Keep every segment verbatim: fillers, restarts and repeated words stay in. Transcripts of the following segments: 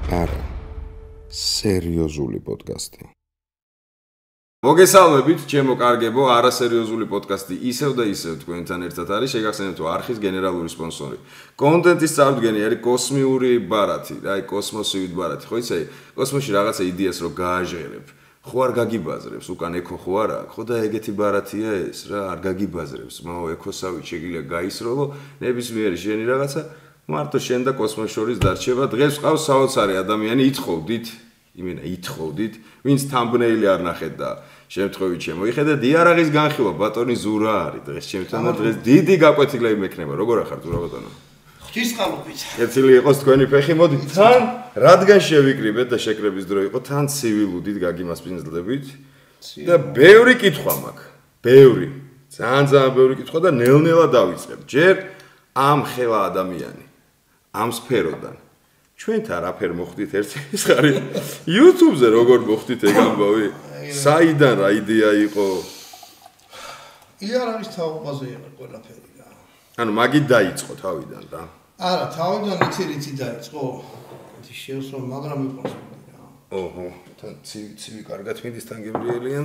არა სერიოზული პოდკასტი. მოგესალმებით, ჩემო კარგებო, არასერიოზული პოდკასტი ისევ და ისევ თქვენთან ერთად არის. შეგახსენებთ, რომ არხის გენერალური სპონსორი. კონტენტის წარდგენი არის კოსმიური ბარათი, რა, აი კოსმოსივით ბარათი. ხო იცი, კოსმოსში რაღაცა იდეას რო გააჟღერებ. ხო არ გაგიბაზრებს, უკან ეკო ხო არა, ხო და ეგეთი ბარათია ეს, რა, არ გაგიბაზრებს. მაო ეკოსავით შეგიძლია გაისროლო, ნებისმიერი შენი რაღაცა მარტო შენ და კოსმოს შორის დარჩება. დღეს ვყავს საოცარი ადამიანი, ითხოვდით, იმენა ითხოვდით, ვინც thumbnail-ი არ ნახეთ და შემთხვევით შემოიხედა დიარაღის განხილვა ბატონი ზურა არის დღეს ჩემთან და დღეს დიდი გაკვეთილები მექნება. როგორ ახართ ზურა ბატონო? ღვთისმყალობით. კეთილი იყოს თქვენი ფეხი, მოდი თან რადგან შევიკრიბეთ და შეკრების დრო იყო, თან ცივილუდით გაგიმასპინძლდებით და ბევრი კითხვა მაქვს. ბევრი. ძალიან ძალიან ბევრი კითხვა და ნელ-ნელა დავიწყებ. ჯერ ამ ხელა ადამიანი ამ სფეროდან ჩვენთან რაფერ მოხდით ერთი ის ხარი YouTube-ზე როგორ მოხდით ეგ ამბავი? საიდან რა იდეა იყო? იარაღის თაობაზე იყო ყველაფერი რა. ანუ მაგით დაიწყო თავიდან რა. არა, თავიდან იცი-იცი დაიწყო. ეს შეუსრო, მაგრამ იყოს რა. ოჰო, თან ცივი ცივი კარგად მიდის თან გემრიელიან.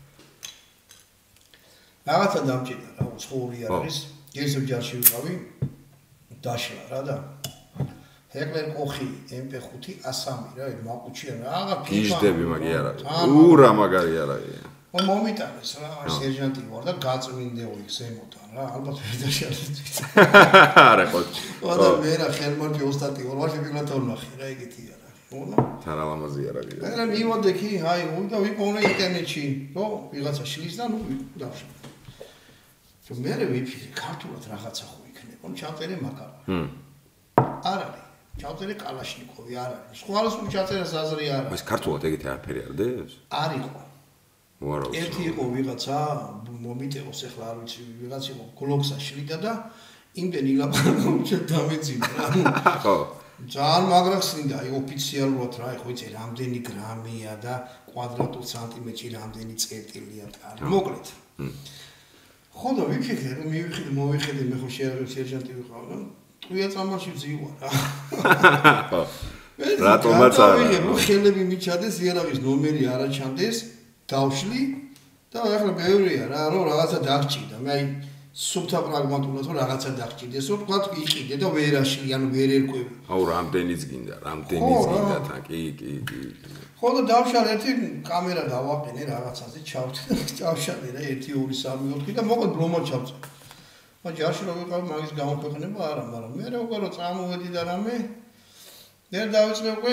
რაღაცა დამჭირდა რა, უცხოური იარაღის. გესებ ჯარში ვიყავი. დაშლა რა და ჰეკლერ კოხი ემ პი ხუთი ასამი რა, მაყუჩია რა, გიჟდები მაგი არა. ურა მაგარი არაა. ო მომიტანეს რა, სერჟანტი ვარ და გაწმინდეო იქ ზემოდან რა, ალბათ ვერ დაშალეთ. არა ყოჩი. და მე რა ხელმარკი ოსტატი ვარ, ვაში პირველად ვნახე რა, ეგეთი არა. მონა? თანალამაზი არაა. და მივიდე კი, აი, უნდა ვიპოვნე ინტერნეტში, რო ვიღაცა შლის და ნუ დავშა. თუ მე ვიფიქრე ქართულად რაღაცა ხო იქნება, ჩავწერე მაგარა. ჰმ. არ არის. ჩავწერე კალაშნიკოვი არ არის. სხვა რას უნდა ჩაწერას აზრი არ არის. ეს ქართულად ეგეთი არაფერი არდეს? არ იყო. უარო. ერთი იყო ვიღაცა მომიტევოს ახლა არ ვიცი, ვიღაც იყო გლოქსა შლიდა და იმდენი ლაპარაკობ დამეძინა რა. ხო. ძალიან მაგრა ხსნიდა, აი ოფიციალურად რა, ხო იცი, რამდენი გრამია და კვადრატულ სანტიმეტრში რამდენი წერტილია და არის. მოკლედ. ხო და ვიფიქრე, რომ მივიხედე, მოვიხედე, მე ხო სერჟანტი ვიყავ და ტყვია წამალში ვზივა რა. ხო. რატომაც არა. ხელები მიჩადეს, იარაღის ნომერი არ აჩანდეს, დავშლი და ახლა მეორეა რა, რომ რაღაცა დაგჭირდა. მე აი სუფთა პრაგმატულად რომ რაღაცა დაგჭირდეს, რომ თქვა იყიდე და ვერ აშლი, ანუ ვერ ერკვევი. აუ, რამდენიც გინდა, რამდენიც გინდა თან, კი, კი, კი. ხო და დავშალ ერთი კამერა დავაყენე რაღაცაზე, ჩავთე და ჩავშალე რა ერთი ორი სამი ოთხი და მოკლედ ბლომა ჩავწერ. მაგრამ ჯარში რო ვიყავ მაგის გამოქვეყნება არა, მაგრამ მე როგორ რო წამოვედი და რამე მე დავიწყე უკვე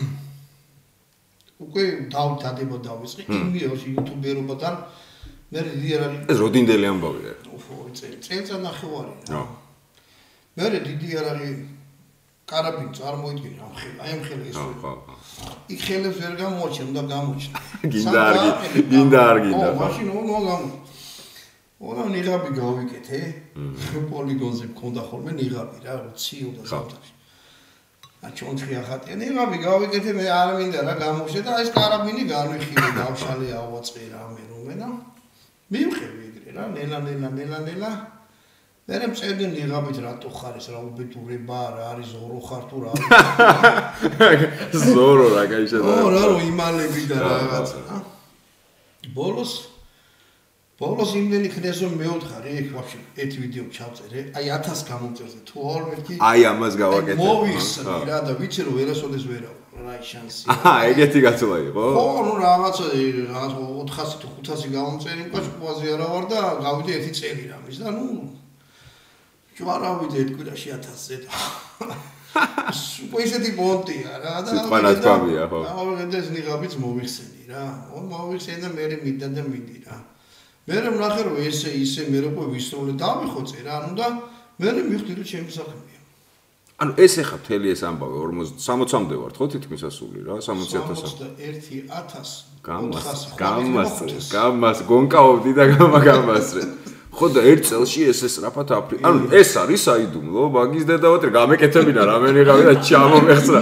უკვე დავთადება დავიწყე იმიერში იუთუბერობიდან მე დიდიარაღი ეს როდინდელი ამბავია. ოფო, წელი წელიწად ნახევარი რა. მე დიდიარაღი კარაბინი წარმოიდგინე ამ ხელ, აი ამ ხელი ეს. ხო, ხო. იქ ხელებს ვერ გამოაჩენ და გამოჩნდა. გინდა არ გინდა არ გინდა. ო, მაშინ ონო გამო. ონო ნიღაბი გავიკეთე. პოლიგონზე მქონდა ხოლმე ნიღაბი რა, ციო და ზამთარში. ა ჩონჩხი ახატია, ნიღაბი გავიკეთე, მე არ მინდა რა გამოვშე და ეს კარაბინი განვიხილე, დავშალე, ავაწყე რამე რომე და მივხევი ეგრე რა, ნელა ნელა ნელა ნელა. მე მწერდი ნიღაბით რატო ხარ ეს რა უბედურება რა არის ზორო ხარ თუ რა არის ზორო რა გაიშედა ო რა რო იმალები და რაღაცა რა ბოლოს ბოლოს იმდენი ხდეს რომ მეოთხარი ეგ ვაფშე ერთ ვიდეო ჩავწერე აი ათას გამომწერზე თუ ორ მეთქი აი ამას გავაკეთე მოვიხსნი რა და ვიცი რომ ვერასოდეს ვერავ რა შანსი აჰა ეგეთი გაცოლა იყო ხო ნუ რაღაცა რაღაც ოთხასი თუ ხუთასი გამომწერი მყაშყუაზე არა ვარ და გავიდე ერთი წელი რამის და ნუ ჯვარავიდე ეთქვირაში ათასზე და უკვე ისეთი მონტია რა და სიტყვანად ქვამია ხო აუ ეს ნიღაბიც მოვიხსენი რა ო მოვიხსენი და მე მიდა და მიდი რა მე ვნახე რომ ესე ისე მე უკვე ვისროლე დავიხოცე რა ანუ და მე მივხვდი რომ ჩემი საქმეა ანუ ეს ეხა მთელი ეს ამბავი სამოცამდე ვართ ხო თითქმის ასული რა სამოცი ათასი სამოცდაერთი ათასი გამას გამასწრე გამას გონკაობდი და გამაგამასწრე ხო და ერთ წელში ეს ეს რაფათ აფრი ანუ ეს არის საიდუმლო მაგის დედავატრი გამეკეთებინა რამე ნიღავი და ჩამომეხსრა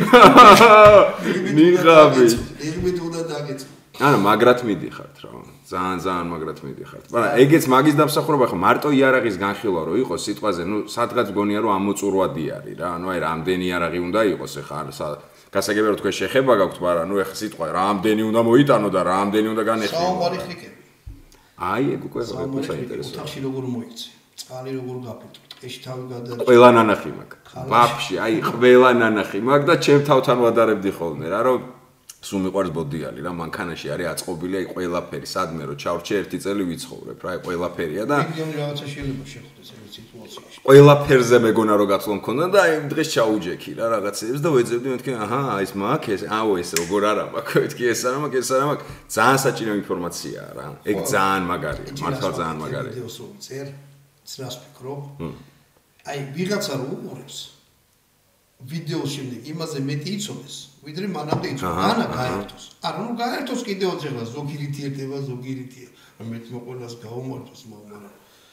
ნიღავი იღმით უნდა დაგეწყო ანუ მაგრად მიდიხართ რა ძალიან ძალიან მაგრად მიდიხართ მაგრამ ეგეც მაგის დამსახურება ხო მარტო იარაღის განხილვა რო იყოს სიტყვაზე ნუ სადღაც გონია რომ ამოწურვადი არის რა ანუ აი რამდენი იარაღი უნდა იყოს ეხა გასაგებია რომ თქვენ შეხება გაქვთ, მაგრამ ნუ ეხა სიტყვა რამდენი უნდა მოიტანო და რამდენი უნდა განეხილო. საომარი ხრიკები. აი, ეგ უკვე საინტერესოა. ოთახში როგორ მოიქცე? წყალი როგორ გაფეთქო? ტყეში თავი გადაჭრა. ყველა ნანახი მაქვს. ვაფშე, აი, ყველა ნანახი მაქვს და ჩემ თავთან ვადარებდი ხოლმე რა, რომ სულ მიყვარს ბოდიალი რა, მანქანაში არის აწყობილი, აი ყველაფერი, სადმე რომ ჩავრჩე ერთი წელი ვიცხოვრებ რა, აი ყველაფერია და მიგონი რაღაცა შეიძლება შეხვდეს ეს სიტუაციაში. ყველაფერზე მეგონა რომ გაწლო მქონდა და აი დღეს ჩაუჯექი რა რაღაცებს და ვეძებდი მეთქი, აჰა, ეს მაქვს ეს, აუ ეს როგორ არა მაქვს, მეთქი ეს არა მაქვს, ეს არა მაქვს, ძალიან საჭირო ინფორმაციაა რა. ეგ ძალიან მაგარია, მართლა ძალიან მაგარია. ვიდეოს რომ წერ, ცრას ფიქრობ. აი ვიღაცა რომ უყურებს ვიდეოს შემდეგ იმაზე მეტი იცოდეს, ვიდრე მანამდე იცოდა, ანა გაერთოს. არა, ნუ გაერთოს კიდევ ახლა ზოგი რითი ერთება, ზოგი რითია. ამით მოყოლას გაუმართოს მაგრამ.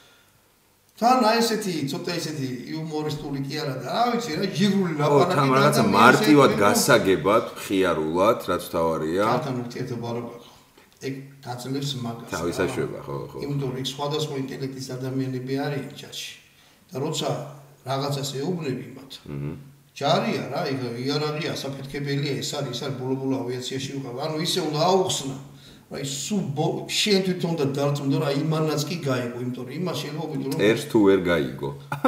თან აი ესეთი, ცოტა ესეთი იუმორისტული კი არა და რა ვიცი რა, ჯიგრული ლაპარაკი და თან რაღაცა მარტივად გასაგებად, ხიარულად, რაც თავარია. თან ურთიერთობა არ გაქვს. ეგ გაძლევს მაგას. თავისაშვება, ხო, ხო. იმიტომ რომ სხვადასხვა ინტელექტის ადამიანები არიან ჩატში. და როცა რაღაცას ეუბნები მათ. აჰა. ჯარია რა, ეგ იარაღია, საფეთქებელია, ეს არის, ეს არის ბოლო-ბოლო ავიაციაში ვიყავ. ანუ ისე უნდა აუხსნა. აი სულ შენ თვითონ და დარწმუნდა რა იმანაც კი გაიგო, იმიტომ რომ იმას შეიძლება ვიდრე რომ წერს თუ ვერ გაიგო.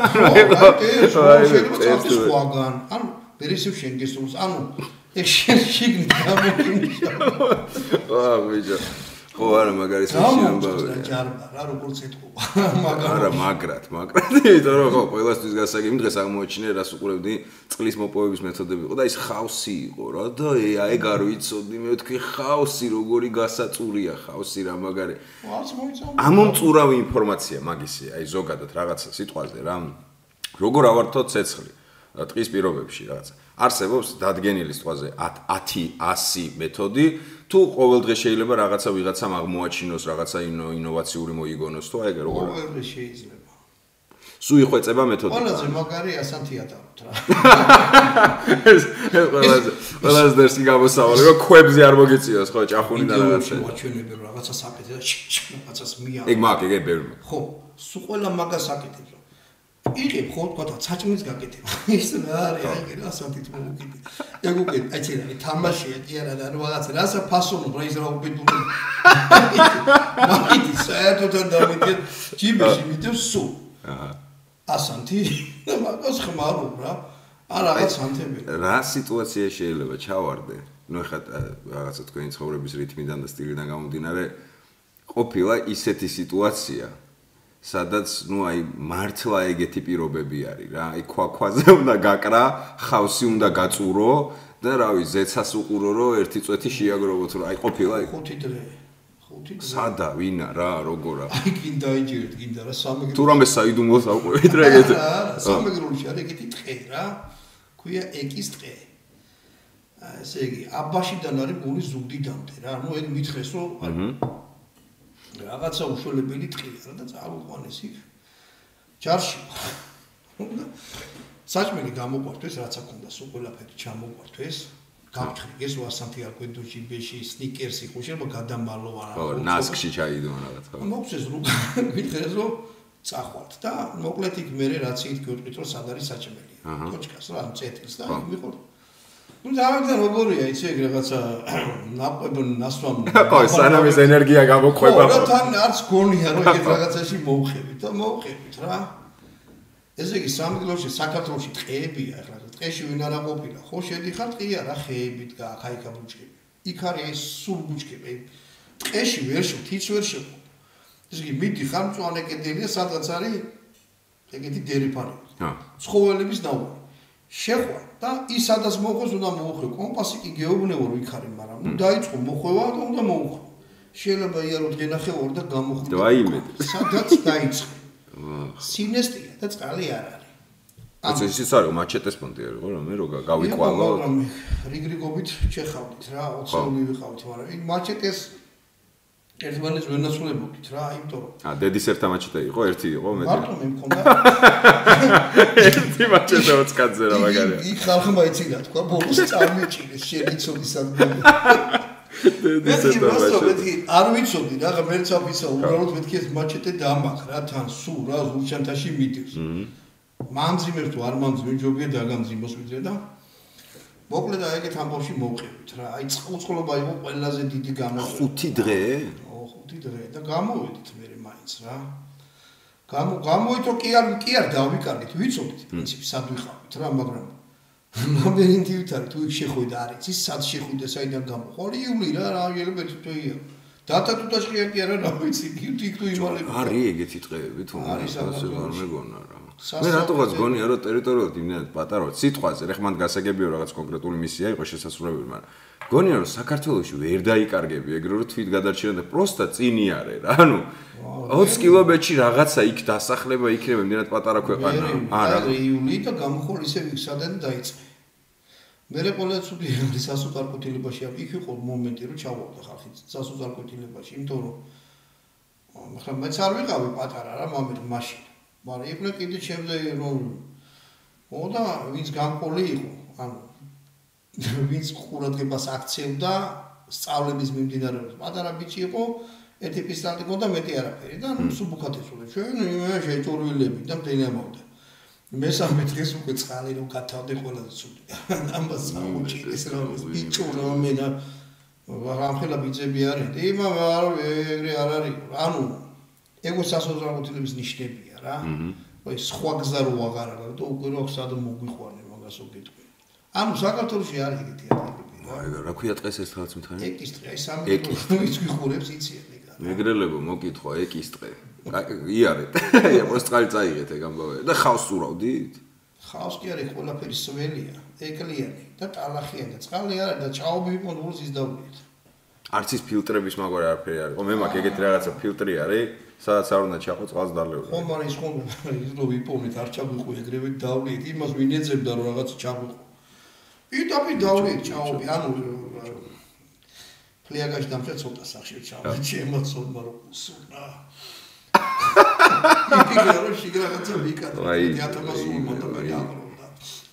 აი, შეიძლება წავდეს სხვაგან. ანუ ბერისევ შენ გესულს, ანუ ეგ შენ შიგნით გამოგინიშნა. აა, ვიჯო. ხო არა მაგარი შეამბავია. ჯარბა რა როგორც ეთქობა. მაგრამ არა მაგრად, მაგრამ იმიტომ რომ ხო ყველასთვის გასაგები დღეს აღმოაჩინე რას უყურებდი წყლის მოპოვების მეთოდები იყო და ის ხავსი იყო რა და ეგ არ ვიცოდი მე ვთქვი ხავსი როგორი გასაწურია ხავსი რა მაგარი. არც მოიწონდა. ამომწურავი ინფორმაცია მაგისი აი ზოგადად რაღაცა სიტყვაზე რა. როგორ ავართო ცეცხლი ტყის პირობებში რაღაცა. არსებობს დადგენილი სიტყვაზე ათი ასი მეთოდი თუ ყოველ დღე შეიძლება რაღაცა ვიღაცამ აღმოაჩინოს რაღაცა ინოვაციური მოიგონოს თუ აი ეგ როგორ ყოველ დღე შეიძლება სულ იხვეწება მეთოდი ყველაზე მაგარია ასანთიატაროთ რა ეს ყველაზე ყველაზე დერსი გამოსავალი რომ ქვებზე არ მოგიწიოს ხო ჭახუნი და რაღაცა მოაჩვენებენ რაღაცა საკეთე და რაღაცას მია ეგ მაქვს ეგ ბევრი ხო სულ ყველა მაგას აკეთებს იყებ ხო თქვა საჭმლის გაკეთება ის რა არის აი რა ასანთით მოგიკიდე ეგ უკვე აი ცირა თამაშია კი არა და რაღაცა რასა ფასონო რა ის რა უბედური მაგით საერთოდ არ დავიდგენ ჯიბში მიდევ სულ აჰა ასანთი და მაგას ხმარობ რა არა რაღაც ანთები რა სიტუაცია შეიძლება ჩავარდე ნუ ეხლა რაღაცა თქვენი ცხოვრების რითმიდან და სტილიდან გამომდინარე ყოფილა ისეთი სიტუაცია სადაც ნუ აი მართლა ეგეთი პირობები არის რა აი ქვაქვაზე უნდა გაკრა ხავსი უნდა გაწურო და რავი ზეცას უყურო რომ ერთი წვეთი შეაგროვოთ რა აი ყოფილა ხუთი დღე ხუთი დღე სადა ვინა რა როგორა აი კიდე დაიჯერეთ კიდე რა სამეგრელო თუ რამე საიდუმლოს ავყვებით რა ეგეთი სამეგრელოში არის ეგეთი დღე რა ქვია ეკის დღე ესე იგი აბაშიდან არის გული ზუგდიდამდე რა ნუ ეგ მითხრეს რომ რაღაცა უშველებელი ტყია რა და წავიყვანეს იქ ჯარში საჭმელი გამოგვართვის რაც აქონდა სულ ყველაფერი ჩამოგვართვის გავჩხრიგეს ვასანთი აკვენდო ჯიბეში სნიკერსი ხო შეიძლება გადამალო არა ხო ნასკში ჩაიდო რაღაც ხო მოხსეს რომ მითხეს რომ წახვართ და მოკლედ იქ მე რაც იქ გიუტყვით რომ სად არის საჭმელი კოჩკას რა წეთილს და მიყოლ ნუ დავაგდა როგორია იცი ეგ რაღაცა ნაყვებ ნასვამ ხო სანამ ეს ენერგია გამოყვება ხო რა თან არც გონია რომ ეგ რაღაცაში მოვხებით და მოვხებით რა ესე იგი სამგლოში საქართველოში ტყეებია ახლა ტყეში ვინ არა ყოფილა ხო შედიხარ ტყია რა ხეებით გაახაიქა ბუჩქები იქ არის სულ ბუჩქები ტყეში ვერ შევ თიც ვერ შევ ესე იგი მიდიხარ მწვანე კედელია სადღაც არის ეგეთი დერიფარი ჰა ცხოველების ნაუარი შეხვა და ის სადაც მოხოს უნდა მოუხრო კომპასი კი გეუბნებო რომ იქ არის მაგრამ ნუ დაიწყო მოხვევა და უნდა მოუხრო შეიძლება იარო დღენახევარ და გამოხვიდე დაიმედ სადაც დაიწყე სინესტია და წყალი არ არის ეს ის არის მაჩეტეს პონტი არის ხო რომ მე რო გავიყვალო მაგრამ რიგრიგობით ჩეხავდით რა ოცეული ვიყავით მაგრამ იქ მაჩეტეს ერთმანეთს ვერ ნაცვლებოდით რა იმიტომ რომ ა დედის ერთა მაჩეტე იყო ერთი იყო მე მარტო მე მქონდა ერთი მაჩეტე ოც კაცზე რა მაგარია იქ ხალხმა იცოდა თქვა ბოლოს წარმიჭირეს შენიცოდი სადგომი დედის ერთა მაჩეტე არ ვიცოდი რა ღმერთს აფისა უბრალოდ მეთქი ეს მაჩეტე დამახ რა თან სულ რა ურჩანთაში მიდევს მამძიმებს თუ არ მამძიმებს ჯობია დაგამძიმოს ვიდრე და მოკლედ აი ეგეთ ამბავში მოვყევით რა. აი წყუწყლობა იყო ყველაზე დიდი გამოსვლა. ხუთი დღე? ო, ხუთი დღე და გამოვედით მე მაინც რა. გამო გამოითო კი არ კი არ დავიკარგეთ, ვიცოდით პრინციპი სად ვიყავით რა, მაგრამ ლაბირინთივით არის თუ იქ შეხვიდა არის, ის სად შეხვიდა, საიდან გამოყოლი იული რა, რა შეიძლება თვითია. დატა თუ დაჭია კი არა, რა ვიცი, იქ თუ იმალები. არის ეგეთი დღეები თუ ასე არ მეგონა რა. მე რატოღაც გონია რომ ტერიტორიულად იმდენად პატარა ვარ სიტყვაზე რა ხმან გასაგებია რაღაც კონკრეტული მისია იყო შესაძლებელი მაგრამ გონია რომ საქართველოში ვერ დაიკარგები ეგრე რომ თვით გადარჩენა და პროსტა წინი არე რა ანუ ოცი კილომეტრში რაღაცა იქ დასახლება იქნება იმდენად პატარა ქვეყანა არა იული და გამოხოლ ისე ვიხსადენ დაიწყე მე ყველა ცუდი არის სასუპარკუთილებაში იქ იყო მომენტი რომ ჩავავდა ხალხი სასუპარკუთილებაში იმიტომ რომ მაგრამ მეც არ ვიყავი პატარა რა მომენტ მაშინ მაგრამ იქნე კიდე ჩემზე რომ მოდა ვინც გამყოლი იყო ანუ ვინც ყურადღებას აქცევდა სწავლების მიმდინარეობას პატარა ბიჭი იყო ერთი პისტოლეტი ყოდა მეტი არაფერი და ნუ სუბუქად ეცოდა ჩვენ იმენა შეჭურვილები და მდენამავდა მესამე დღეს უკვე წყალი რომ გათავდე ყველაზე ცუდი ამას აუჭიდეს რომ ბიჭო რომ მე და რამხელა ბიძები არის და იმა ეგრე არ არის ანუ ეგო სასოწარკვეთილების ნიშნებია რა. აი სხვა გზა რო აღარ არის და უკვე რო სად მოგვიყვანე მაგასო გიტყვი. ანუ საქართველოში არის ეგეთი ადგილები რა. აი რა ქვია დღეს ეს რაღაც მითხარი? ეკის დღე, აი სამი დღე ის გიხურებს იციან ეგ. მეგრელებო მოკითხვა ეკის დღე. იარეთ. აი მოსწყალი წაიღეთ ეგ ამბავე და ხავს ურავდით? ხავს კი არის ყველაფერი სველია, ეკლიანი და ტალახიანი და წყალი არის და ჭაობი მოდულს ის დავდით. არც ის ფილტრების მაგვარი არაფერი არის. ხო მე მაქვს ეგეთი რაღაცა ფილტრი არის. სადაც არ უნდა ჩახო წყალს დალევდა. ხო, მაგრამ ის ხომ ის რო ვიპოვნით არ ჩაგვიყო ეგრევე დავლიეთ, იმას ვინ ეძებდა რომ რაღაც ჩაგვიყო. პიტაპი დავლიეთ ჩაობი, ანუ ფლიაგაში დამჭა ცოტა სახში ჩავდი, ჩემოცოდმა რომ სუნა. იფიქრე რომ შეგრაღაცა ვიკატო, დიათამასული მოტოკარი აღრონდა.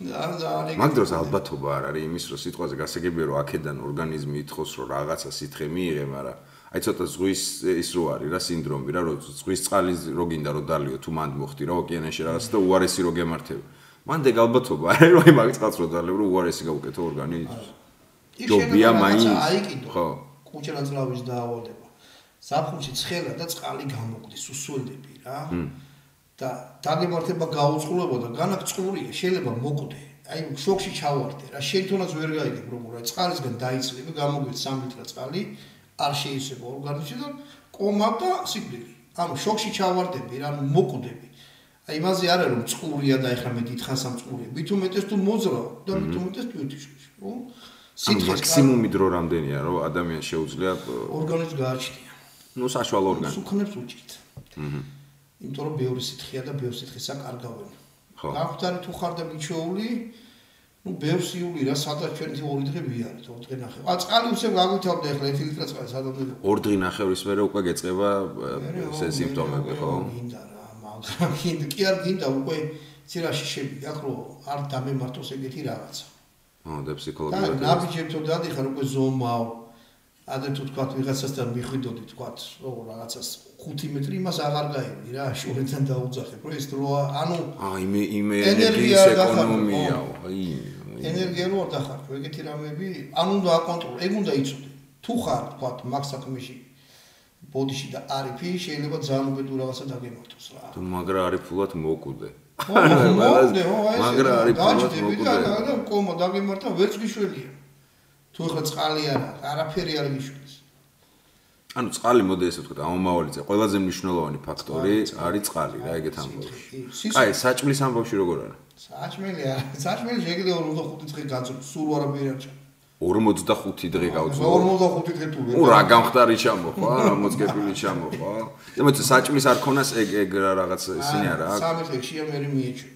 მაგ დროს ალბათობა არ არის იმის რომ სიტყვაზე გასაგებია რომ აქედან ორგანიზმი ითხოვს რომ რაღაცა სითხე მიიღე, მაგრამ აი ცოტა ზღვის ის რო არის რა სინდრომი რა რომ ზღვის წყალი რო გინდა რომ დალიო თუ მანდ მოხდი რა ოკეანეში რაღაც და უარესი რო გემართები მანდ ეგ ალბათობა არის რომ იმაგ წყალს რო დალიო რომ უარესი გავუკეთო ორგანიზმს ჯობია მაინც ხო კუჭრა ძლავის დაავადება საფხულში ცხელა და წყალი გამოგდეს უსველდები რა და დაგემართება გაუწყლობა და განაკ წყურია შეიძლება მოკვდე აი შოქში ჩავარდე რა შენ თუნდაც ვერ გაიგებ როგორ აი წყალისგან დაიწლება გამოგვიц სამი ლიტრი წყალი არ შეიძლება ორგანიზმში და კომა და სიკვდილი. ანუ შოქში ჩავარდები, ანუ მოკვდები. აი იმაზე არა რომ წყურია და ეხლა მე დიდხანს ამ წყურია. მით უმეტეს თუ მოძრავ და მით უმეტეს თვითიშში, ხო? სიტყვის მაქსიმუმი დრო რამდენია, რომ ადამიანს შეუძლია ორგანიზმს გააჩნია. ნუ საშუალო ორგანიზმი. სუქნებს უჭირთ. აჰა. იმიტომ რომ ბევრი სითხია და ბევრი სითხისა კარგავენ. ხო. გახვდარი თუ ხარ და მიჩეული ну ბევრსიული რა სადაც ჩვენი ორი დღე ვიარეთ ორი დღე ნახევარი. ა წყალი усем გაგვითავდა ახლა ერთი ლიტრი წყალი სადაც ორი დღე ნახევრის მერე უკვე გეწება ეს სიმპტომები ხო? გინდა რა, მაგრამ გინდა კი არ გინდა უკვე ცირაში შევიდა ხო არ დამემართოს ეგეთი რაღაცა. აა და ფსიქოლოგიურად. და ნაბიჯებთო დადიხარ უკვე ზომავ. ადრე თუ თქვა ვიღაცასთან მიხვიდოდი თქვა როგორ რაღაცას ხუთი მეტრი იმას აღარ გაიგni რა შორიდან დაუძახებ რომ ეს დრო ანუ აა იმე იმე ენერგიის ეკონომიაო აი ენერგია რო არ დახარჯო ეგეთი რამეები ან უნდა აკონტროლო ეგ უნდა იცოდე თუ ხარ თქვა მაგ საქმეში ბოდიში და არიფი შეიძლება ძალიან უბედურ რაღაცა დაგემართოს რა თუ მაგრა არის ფულად მოკვდე მოკვდე მაგრა არის ფულად მოკვდე და კომა დაგემართა ვერც გიშველია თუ ახლა წყალი არა არაფერი არ გიშველს ანუ წყალი მოდი ესე ვთქვათ ამომავალიძე ყველაზე მნიშვნელოვანი ფაქტორი არის წყალი რა ეგეთ ამბავში აი საჭმლის ამბავში როგორ არა საჭმელი არა საჭმელი შეიძლება ორმოცდახუთი დღე გაძლო სულ არაფერი არ ჩა ორმოცდახუთი დღე გავძლო ორმოცდახუთი დღე თუ უ რა გამხდარი ჩამოხვა რა მოწკეპილი ჩამოხვა და მოიცა საჭმლის არ ქონას ეგ ეგ რაღაც ისინი არა სამი დღეშია მე მიეჩვი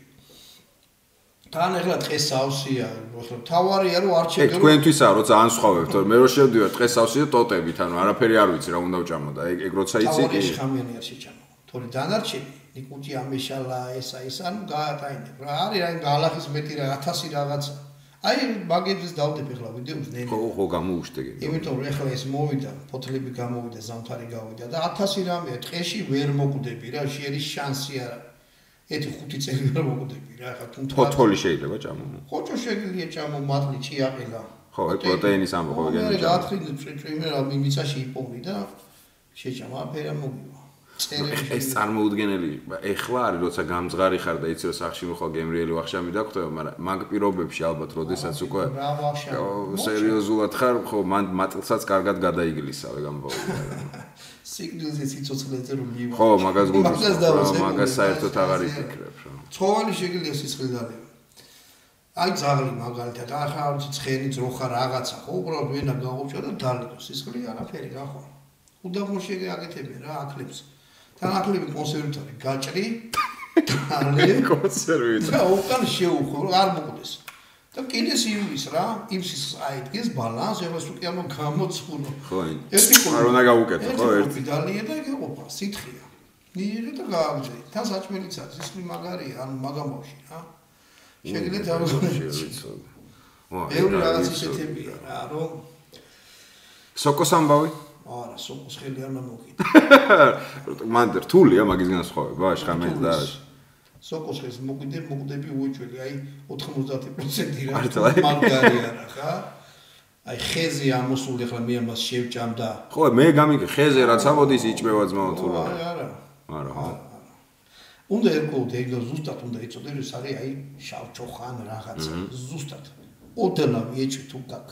თან ახლა დღეს სავსეა, ახლა თავარია რომ არ შეგერო. ეგ თქვენთვისაა, რომ ძალიან სხვავებთ, რომ მე რო შევდივარ დღეს სავსეა ტოტებით, ანუ არაფერი არ ვიცი რა უნდა ვჭამო და ეგ ეგ როცა იცი. თავარი შხამიანი არ შეჭამო. თორე დანარჩენი, ნიკუჭი ამეშალა ესა ის ანუ გაატაინებ. რა არის რა გალახის მეტი რა ათასი რაღაცა. აი მაგებს დავდებ ახლა ვიდეოს ნელი. ხო ხო გამოუშტე. იმიტომ რომ ახლა ეს მოვიდა, ფოთლები გამოვიდა, ზამთარი გავიდა და ათასი რამეა, დღეში ვერ მოკვდები რა, შეერის შანსი არა. ერთი ხუთი წელი ვერ მოკვდები რა, ხა თუმცა ფოთოლი შეიძლება ჭამო. ხოჭო შეგვიძლია ჭამო, მატლი, ჭიაყელა. ხო, ეგ პროტეინის ამბობ ხო გენერალ. მე გაათხრინე წვიმე რა მიმიცაში იპოვნი და შეჭამა აფერა მოგივა. ეს წარმოუდგენელი ეხლა არის როცა გამძღარი ხარ და იცი რომ სახში მოხალ გემრიელი ვახშამი დაგხვდება, მაგრამ მაგ პირობებში ალბათ როდესაც უკვე სერიოზულად ხარ, ხო მან მატლსაც კარგად გადაიგლისავე გამბაული. სიგნალზე სიცოცხლეზე რომ მივა. ხო, მაგას გულს მაგას საერთოდ აღარ იფიქრებ რა. ცხოველი შეგვიძლია სისხლი დალევა. აი ძაღლი მაგალითად, ახლა არის ცხენი ძროხა რაღაცა, ხო, უბრალოდ ვენა გაუჭა და დალევა სისხლი არაფერი გახო. უდაბნო შეგაკეთებია რა ახლებს. თან ახლები კონსერვატორი გაჭრი დალე კონსერვატორი. და უკან შეუხო, არ მოკვდეს. და კიდეს იმის რა, იმის აიდგეს ბალანს, ეხლა უკვე ამ გამოცხურო. ხო, არ უნდა გაუკეთო, ხო, ერთი დალია და ეყოფა, სითხია. მიიღე და გააგზავნე. თან საჭმელიც არის, სისხლი მაგარია, ანუ მაგამბავში რა. შეგიძლიათ დავუძინოთ. ბევრი რაღაც ისეთებია რა, რომ სოკოს ამბავი? არა, სოკოს ხელი არ მომკიდა. მან რთულია მაგის განსხვავება, შხამეთ და სოკოს ხელს მოკვიდე, მოკვდები უეჭველი, აი ოთხმოცდაათი პროცენტი რა. მაგარია რა, ხა? აი ხეზე ამოსული ხლა მე ამას შევჭამ და ხო, მე გამიგე ხეზე რაც ამოდის იჭმევა ძმაო თუ რა. არა, არა. არა. უნდა ერქვა ეგ ზუსტად უნდა იწოდე, ეს არის აი შავჩოხან რაღაცა, ზუსტად. ოდნავ ეჭვი თუ გაკ.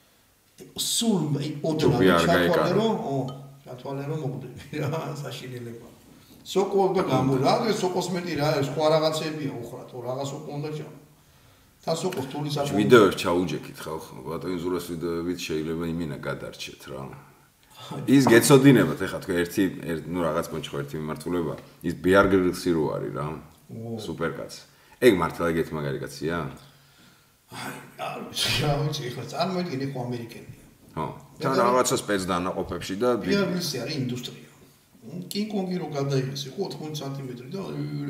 სულ ოდნავ ჩათვალერო, ო, ჩათვალერო მოკვდები რა, საშინელება. სოკოს და გამორა, ეს სოკოს მეტი რა, სხვა რაღაცებია უხრათ, რაღაც უკვე უნდა ჭამ. თან სოკოს თულის აპო. ვიდეოებს ჩაუჯექით ხალხო, ბატონი ზურას ვიდეოებით შეიძლება იმინა გადარჩეთ რა. ის გეცოდინებათ ეხლა თქვენ ერთი ნუ რაღაც პონჩი ხო ერთი მიმართულება, ის ბეარ გრილსი რო არის რა. სუპერკაც. ეგ მართლა ეგეთი მაგარი კაცია? აი, არ ვიცი, რა ვიცი, ეხლა წარმოიდგინე ხო ამერიკელია. ხო. თან რაღაცა სპეც დანაყოფებში და ბეარ გრილსი არის ინდუსტრია. კინგ-კონგი რო გადაიღეს, ხო ოთხმოცდაათი სანტიმეტრი და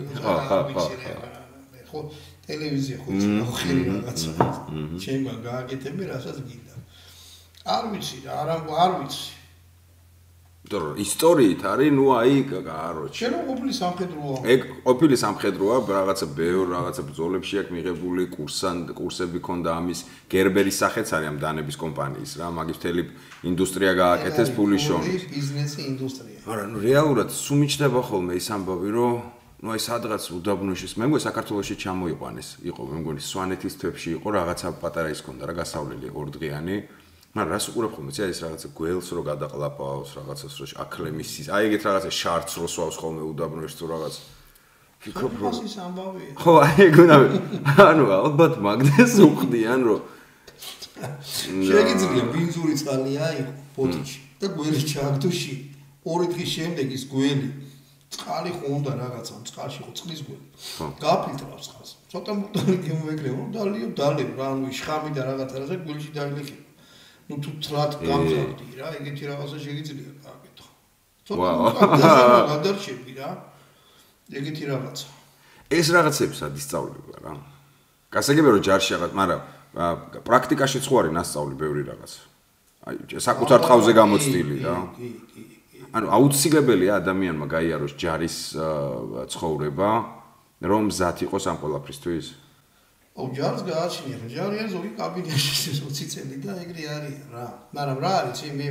ხო ტელევიზია ხო ხერი რაღაცა. ჩემგან გააკეთები, რასაც გინდა. არ ვიცი რა, არა არ ვიცი. დრო ისტორიით არის, ნუ აი, კაროჩი. შენ ყოფილი სამხედროა. ეგ ყოფილი სამხედროა, რაღაცა ბევრ რაღაცა ბრძოლებში აქვს მიღებული კურსან, კურსები ქონდა ამის გერბერის სახეც არის ამ დანების კომპანიის რა, მაგის მთელი ინდუსტრია გააკეთეს ფული შოვნით. ბიზნესი ინდუსტრია. არა, ნუ რეალურად სუმიჩდება ხოლმე ის ამბავი, რომ ნუ აი სადღაც უდაბნოში, მე მგონი საქართველოში ჩამოიყვანეს, იყო მე მგონი სვანეთის თვეებში იყო რაღაცა პატარა ის ქონდა რა გასავლელი ორდღიანი. მაგრამ რას უყურებ ხოლმე, ცი ეს რაღაცა გველს რო გადაყლაპავს, რაღაცას რო აკლემისის, აი ეგეთ რაღაცა შარტს რო სვავს ხოლმე უდაბნოში თუ რაღაც. ფიქრობ რომ ის ამბავია. ხო, აი ეგ უნდა ანუ ალბათ მაგდეს უხდიან რომ შეგიძლია ბინზური წყალია იყო ბოთლში და გველი ჩააგდოში. ორი დღის შემდეგ ის გველი წყალი ხო უნდა რაღაცა, წყალში ხო წყლის გველი. გააფილტრავს წყალს. ცოტა მოტალი გემოეკრევა, დალიო დალიო რა, ანუ შხამი და რაღაცა რაღაცა გველში დაილეხება. ნუ თუ თრად გამწევდი რა, ეგეთი რაღაცა შეგიძლია გააკეთო. ცოტა გადარჩები რა. ეგეთი რაღაცა. ეს რაღაცები სად ისწავლება რა? გასაგებია რომ ჯარში რაღაც, მაგრამ პრაქტიკაშიც ხო არის ნასწავლი ბევრი რაღაც. აი, საკუთარ ტყავზე გამოცდილი რა. კი, კი, კი. ანუ აუცილებელია ადამიანმა გაიაროს ჯარის ცხოვრება, რომ მზად იყოს ამ ყველაფრისთვის. აუ ჯარს გააჩნია, ჯარი არის ზოგი კაბინეტში ოცი წელი და ეგრე არის რა. მაგრამ რა არის, მე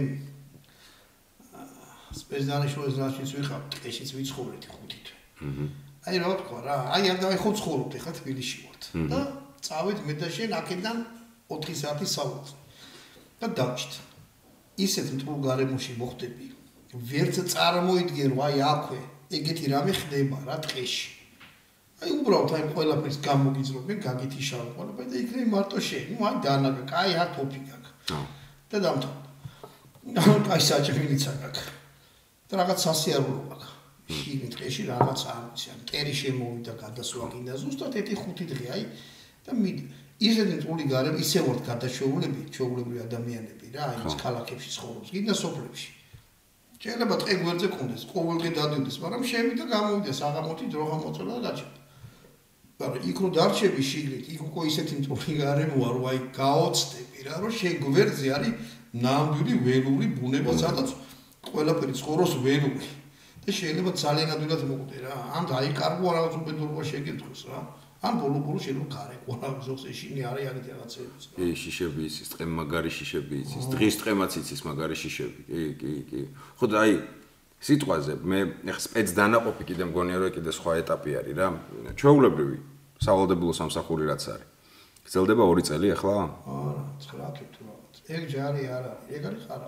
სპეციალისტის ნაშიც ვიხარ, ტყეშიც ვიცხოვრეთ ხუთი თვე. აჰა. აი რა ვთქვა რა, აი არ დავი ხო ცხოვრობთ ხა თბილისში ვართ. და წავით მე და შენ აქედან ოთხი საათი საუბრობთ. და დავჭით. ისეთ მტრულ გარემოში მოხდები. ვერც წარმოიდგენ რომ აი აქვე ეგეთი რამე ხდება რა ტყეში. აი უბრალოდ აი ყველაფერს გამოგიძრობენ, გაგითიშავენ ყველაფერი და იქნები მარტო შენ. ნუ აი დანაგა, კაი არ თოფი გაქვს. და დამთავრდა. აი საჭმელიც აქვს. და რაღაც სასიარულო აქვს. შიგნით ტყეში რაღაც არ ვიცი, ან ტერი შემოვიდა გადასვლა კიდე ზუსტად ერთი ხუთი დღე აი და მიდი. ისეთი მტრული გარემო ისე ვართ გადაშოულები, ჩაულებრივი ადამიანები რა, აი ეს ქალაქებში ცხოვრობს, კიდე სოფლებში. შეიძლება ტყე გვერდზე კონდეს, ყოველდღე დადიოდეს, მაგრამ შევიდა გამოვიდა საღამოთი დროღა მოწოლა და გაჩერდა. მაგრამ იქ რო დარჩები შიგნით, იქ უკვე ისეთი მტრული გარემოა, რომ აი გაოცდები რა, რომ შენ გვერდზე არის ნამდვილი ველური ბუნება, სადაც ყველაფერი ცხოვრობს ველური. და შეიძლება ძალიან ადვილად მოკვდე რა. ან დაიკარგო რაღაც უბედურება შეგეთხოს რა. ან ბოლო-ბოლო შეიძლება გარეკო რა ზოგს ეშინი არის აგეთ რაღაცეებს. კი, შიშები იცის, ტყემ მაგარი შიშები იცის, დღის ტყემაც იცის მაგარი შიშები. კი, კი, კი. ხო და აი სიტყვაზე მე ეხლა სპეც დანაყოფი კიდე მგონია რომ კიდე სხვა ეტაპი არის რა. ჩვეულებრივი სავალდებულო სამსახური რაც არის. გრძელდება ორი წელი ახლა? არა, ცხრა თუ რაღაც. ეგ ჯარი არ არის, ეგ არის ხარა.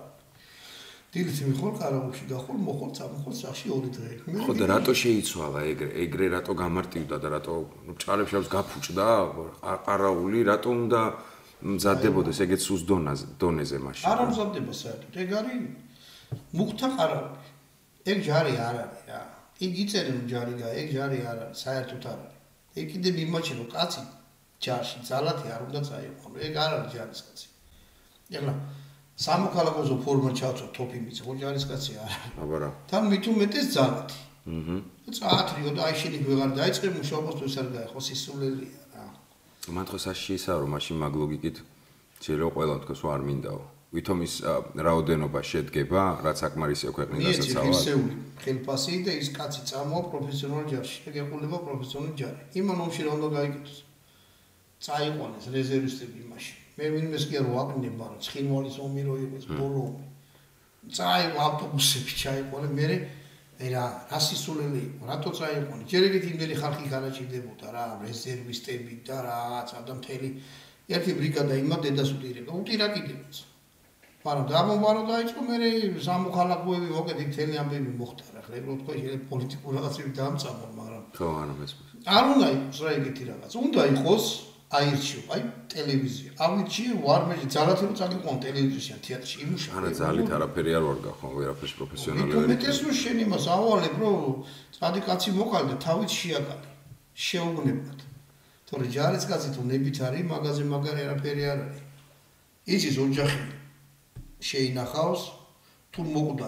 დილით მიხვალ ყარაულში გახვალ, მოხვალ წამოხვალ სახში ორი დღე. ხო და რატო შეიცვალა ეგრე? ეგრე რატო გამარტივდა და რატო ჭალებს გაფუჭდა ყარაული? რატო უნდა მზადდებოდეს ეგეთ სუს დონაზე, დონეზე მაშინ? არ მზადდება საერთოდ. ეგ არის მუხთა ყარაული. ეგ ჯარი არ არის რა. იქ იწერენ ჯარი გა, ეგ ჯარი არ არის, საერთოდ არ არის. ეგ კიდე მიმაჩნია რომ კაცი ჯარში ძალათი არ უნდა წაიყვანო. ეგ არ არის ჯარისკაცი. ეხლა სამოქალაქო ფორმა ჩავწვა თოფი მიწა, ხო ჯარისკაცი არ არის. აბა რა. თან მით უმეტეს ძალათი. აჰა. წაათრიო და აი შენი ვეღარ დაიწყე მუშაობას თუ ეს არ გაიხო სისულელია რა. მან ხო საში ისაა რომ მაშინ მაგ ლოგიკით შეიძლება ყველა თქოს არ მინდაო. ვითომ ის რაოდენობა შედგება, რაც აკმარისია ქვეყნიდასაც ავარ. ისეული ხელფასი და ის კაცი წამოა პროფესიონალ ჯარში. ეგ ეყოლება პროფესიონალ ჯარი. იმან ომში რა უნდა გაიგეთოს? წაიყვანეს რეზერვისტები მაშინ. მე ვინმეს კი არ ვაკნდება, რომ ცხინვალის ომი რო იყოს ბოლო ომი. წაიყო ავტობუსები ჩაიყვანე, მე აი რა, რა სისულელი იყო, რატო წაიყვანე? ჯერ ეგეთი იმდენი ხალხი განაჭირდებოდა რა, რეზერვისტები და რაღაცა და მთელი ერთი ბრიგადა იმად დედას უტირება, უტირა კიდევაც. მაგრამ დამომბარო დაიწყო, მე სამოქალაქოები მოკედი მთელი ამბები მოხდა რა, ხლა ეგ რო თქვა შეიძლება პოლიტიკურ რაღაცები დაამწამონ, მაგრამ ხო, არა მეც. არ უნდა იყოს რა ეგეთი რაღაც. უნდა იყოს აირჩიო, აი ტელევიზია. ავირჩიე ვარმეში ძალათი რომ წაგიყვან ტელევიზიაში, თეატრში იმუშავე. არა, ძალით არაფერი არ ვარ გახო, ვერაფერში პროფესიონალი ვარ. მეტეს რომ შენ იმას ავალებ, რომ წადი კაცი მოყალდა, თავით შეაკალე. შეუგნებად. თორე ჯარისკაცი თუ ნებით არის, მაგაზე მაგარი არაფერი არ არის. იცის ოჯახი შეინახავს, თუ მოკვდა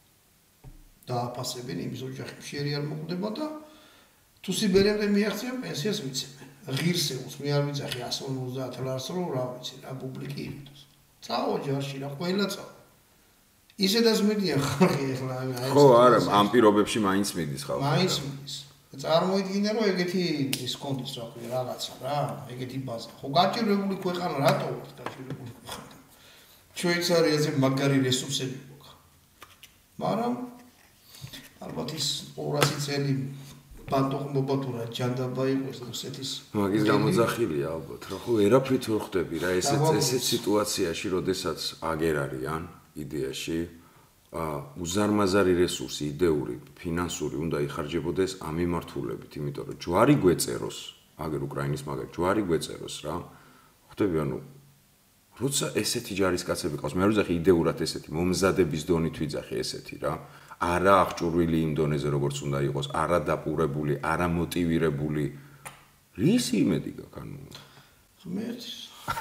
დააფასებენ იმის ოჯახი, შერი არ მოკვდება და თუ სიბერემდე მიაღწია პენსიას მიცემენ. ღირსეულს მე არ ვიცახი εκατს ორმოცდაათ ლარს რო რა ვიცი რა პუბლიკი იყოს. წაო ჯარში რა ყველა წაო. ისედაც მიდიან ხალხი ახლა აი ხო არა ამ პირობებში მაინც მიდის ხალხი. მაინც მიდის. წარმოიდგინე რომ ეგეთი ის კონტექსტ რა ქვია რაღაცა რა, ეგეთი ბაზა. ხო გაჭირებული ქვეყანა რატო ვართ გაჭირებული ქვეყანა? შვეიცარიაზე მაგარი რესურსები გვაქვს. მაგრამ ალბათ ის ორასი წელი ბატონობა თუ რა ჯანდაბა იყოს რუსეთის მაგის გამოძახილია ალბათ რა ხო ერაფრით ვერ ხდები რა ესეც ესეც სიტუაციაში როდესაც აგერ არიან იდეაში უზარმაზარი რესურსი იდეური ფინანსური უნდა იხარჯებოდეს ამ მიმართულებით იმიტომ რომ ჯვარი გვეწეროს აგერ უკრაინის მაგარი ჯვარი გვეწეროს რა ხდები ანუ როცა ესეთი ჯარისკაცები ყავს მე არ ვიძახი იდეურად ესეთი მომზადების დონით ვიძახი ესეთი რა არა აღჭურვილი იმ დონეზე როგორც უნდა იყოს, არა დაპურებული, არა მოტივირებული. რისი იმედი გაქვს ანუ? ღმერთის.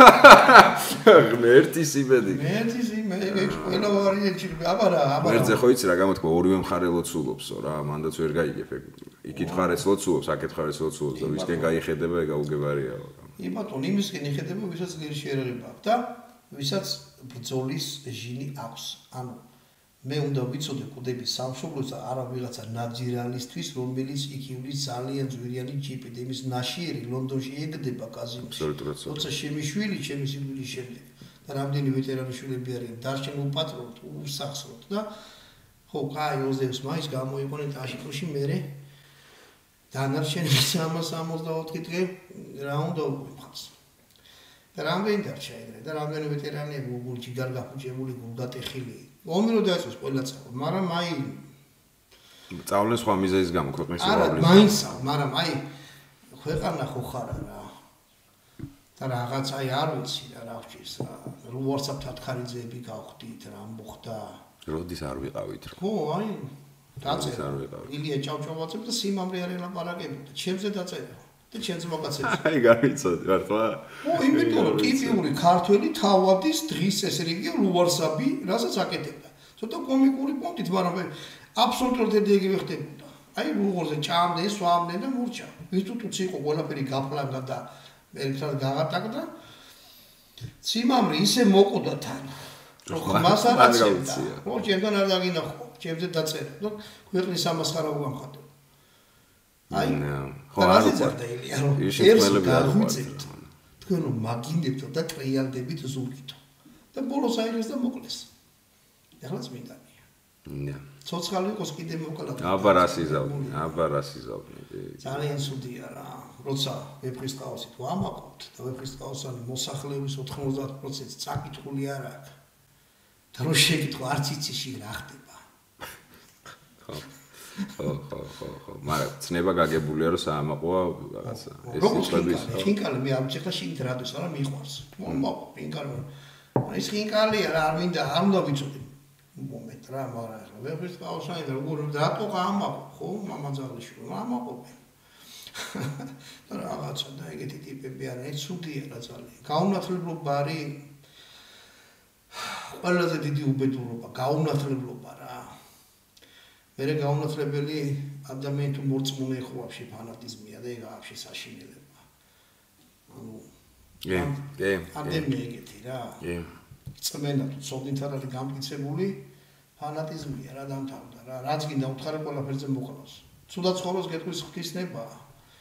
ღმერთის იმედი. ღმერთის იმედი, ეს ყველა ვარიანტი. აბა რა, აბა. ღმერთზე ხო იცი რა გამოთქვა, ორივე მხარე ლოცულობსო რა, მანდაც ვერ გაიგებ ეგ. იქით მხარეს ლოცულობს, აქეთ მხარეს ლოცულობს და ვისკენ გაიხედება, ეგ აუგებარია. ი ბატონ, იმისკენ იხედება, ვისაც ძლიერი შეერაღება აქვს და ვისაც ბრძოლის ჟინი აქვს. ანუ მე უნდა ვიცოდე კუდები სამშობლოს და არა ვიღაცა ნაძირალისთვის, რომელიც იქივლის ძალიან ძვირიანი ჯიპი და იმის ნაშიერი ლონდონში ეგდება კაზინოში. როცა ჩემი შვილი, ჩემი სიკვდილის შემდეგ და რამდენი ვეტერანი შვილები არიან, დარჩენ უპატრონოთ, უსახსროთ და ხო, კაი ოცდაექვსი მაისს გამოიყვანეთ აშიკოში მერე დანარჩენი სამას ორმოცდაოთხი დღე რა უნდა უყურებს. და რამდენი დარჩა ეგრე და რამდენი ვეტერანები უგულში გარგაფუჭებული, გულგატეხილი ომი რო დაიწყოს ყველა წავა, მაგრამ აი წავლენ სხვა მიზეზის გამო ქვეყნის უბრალოდ. არა, მაინც, მაგრამ აი ქვეყანა ხო ხარა რა. და რაღაც აი არ ვიცი რა რა ვჭირს რა. რო WhatsApp თათხარიძეები გავხდით რა მოხდა. როდის არ ვიყავით რა. ხო, აი დაწერა. ილია ჭავჭავაძე და სიმამრე არ ელაპარაკებოდა. ჩემზე დაწერა. და ჩემს მოგაცემა. აი გამიცოდი მართლა. ო, იმიტომ რომ ტიპიური ქართველი თავადის დღის ესე იგი WhatsApp-ი, რასაც აკეთებდა. ცოტა კომიკური პონტით, მაგრამ აბსოლუტურად იგივე ხდებოდა. აი როგორზე ჭამდნენ, სვამდნენ და მურჩა. ინსტიტუტში იყო ყველაფერი გაფლანგა და ერთად გაღატაკდა. სიმამრე ისე მოყოდა თან. რომ მას არ აცებდა. რო ჩემთან არ დაგინახო. ჩემზე დაწერა და ქვეყნის სამასხარა უამხატო. აი, ხო, არ უყვარდა ილია, რომ ერთს გაღვიწებთ. თქვენ რომ მაგინდებთ და ტრიალდებით ზურგითო. და ბოლოს აიღეს და მოკლეს. ეხლა წმინდანია. ნე. ცოცხალი იყოს კიდე მოკლა. აბა რას იზავდნენ, აბა რას იზავდნენ. ძალიან სუდია რა. როცა ვეფხისტყაოსით ვამაყობთ და ვეფხისტყაოსანი მოსახლეობის ოთხმოცდაათ პროცენტს წაკითხული არ აქვს. და რო შეკითხო არც იცი შიგ რა ხდება. ხო. ხო, ხო, ხო, ხო. მაგრამ ცნება გაგებულია რომ საამაყოა რაღაცა. ეს სიტყვების. ხინკალი მე ამჭი ხა შიგ რადოს არა მიყვარს. მომაყო ხინკალი. ის ხინკალია რა არ მინდა არ უნდა ვიცოდე. მომენტ რა მაგრამ ახლა ვეფხისტყაოსანი და როგორ რატო ამაყო ხო მამაძალიშვილო ამაყობენ. და რაღაცა და ეგეთი ტიპები არიან, ცუდია რა ძალიან. გაუნათლებლობა არის ყველაზე დიდი უბედურობა, გაუნათლებლობა რა. მერე გაუნათლებელი ადამიანი თუ მორწმუნე ხო ვაფშე ფანატიზმია და ეგ ვაფშე საშინელება. ანუ კი, კი. ადამიანი ეგეთი რა. კი. წმენა თუ ცოდნით არ არის გამტკიცებული ფანატიზმია რა დამთავრდა რა. რაც გინდა უთხარი ყველაფერზე მოყავს. ცუდად ცხოვროს გეტყვის ღვთისნებაა.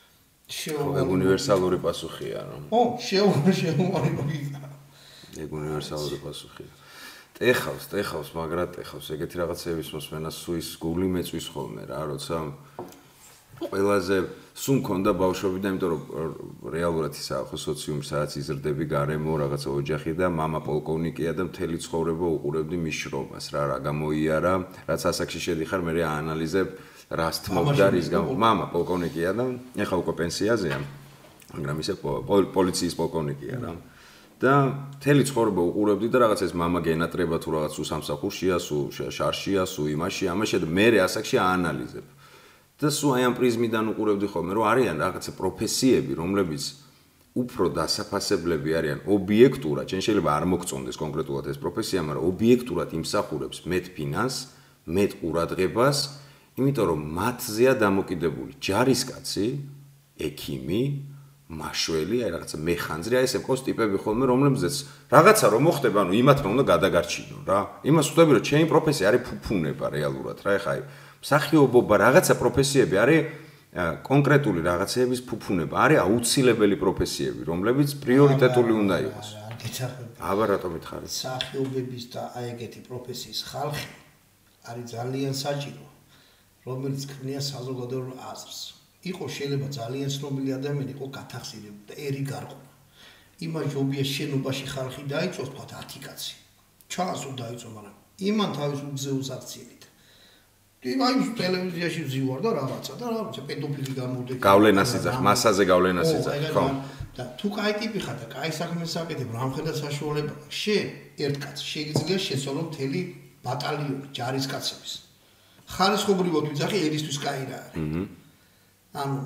ეგ უნივერსალური პასუხია რომ. ო, შეუ შეუმარი მაგია. ეგ უნივერსალური პასუხია. ტეხავს, ტეხავს, მაგრამ ტეხავს. ეგეთი რაღაცების მოსმენა სუის გული მეწვის ხოლმე რა, როცა ყველაზე სულ მქონდა ბავშვობიდან, იმიტომ რომ რეალურად ისა ხო სოციუმი სადაც იზრდები, გარემო რაღაცა ოჯახი და мама პოლკოვნიკია და მთელი ცხოვრება უყურებდი მის შრომას რა, რა გამოიარა, რაც ასაკში შედიხარ, მე აანალიზებ რას თმობდა რის გამო мама პოლკოვნიკია და ეხა უკვე პენსიაზეა მაგრამ ისე პოლიციის პოლკოვნიკია რა და მთელი ცხოვრება უყურებდი და რაღაც ეს мама გენატრება თუ რაღაც უსამსახურშია სუ შარშია სუ იმაში ამაში და მე ასაკში აანალიზებ და სუ აი ამ პრიზმიდან უყურებდი ხოლმე რომ არიან რაღაცა პროფესიები რომლებიც უფრო დასაფასებლები არიან ობიექტურად ჩვენ შეიძლება არ მოგწონდეს კონკრეტულად ეს პროფესია მაგრამ ობიექტურად იმსახურებს მეტ ფინანსს მეტ ყურადღებას იმიტომ რომ მათზეა დამოკიდებული ჯარისკაცი, ექიმი, მაშველი, აი რაღაცა მეხანძრი, აი ესე მყავს ტიპები ხოლმე, რომლებზეც რაღაცა რომ მოხდება, ანუ იმათმა უნდა გადაგარჩინონ რა. იმას ხვდები რომ ჩემი პროფესია არის ფუფუნება რეალურად რა. ეხა აი მსახიობობა რაღაცა პროფესიები არის კონკრეტული რაღაცეების ფუფუნება, არის აუცილებელი პროფესიები, რომლებიც პრიორიტეტული უნდა იყოს. აბა რატომ მითხარით? მსახიობების და აი ეგეთი პროფესიის ხალხი არის ძალიან საჭირო. რომელიც ქმნიან საზოგადოებრივ აზრს. იყო შეიძლება ძალიან ცნობილი ადამიანი იყო გათახსირებული და ერი გარყუნა. იმას ჯობია შენობაში ხალხი დაიწოს თქვა ათი კაცი. ჩასო დაიწო, მაგრამ იმან თავის უგზეოს აქციებით. აი ტელევიზიაში ვზივარ და რაღაცა და რაღაცა პედოფილი გამოვიდა. გავლენას იძახ, მასაზე გავლენას იძახ, ხო? და თუ კაი ტიპი ხარ და კაი საქმეს აკეთებ, რამხელა საშუალება. შენ ერთ კაცს შეგიძლია შეცვალო მთელი ბატალიონი ჯარისკაცების. ხარისხობრივად ვიძახი ერისთვის კაი რა არის. ანუ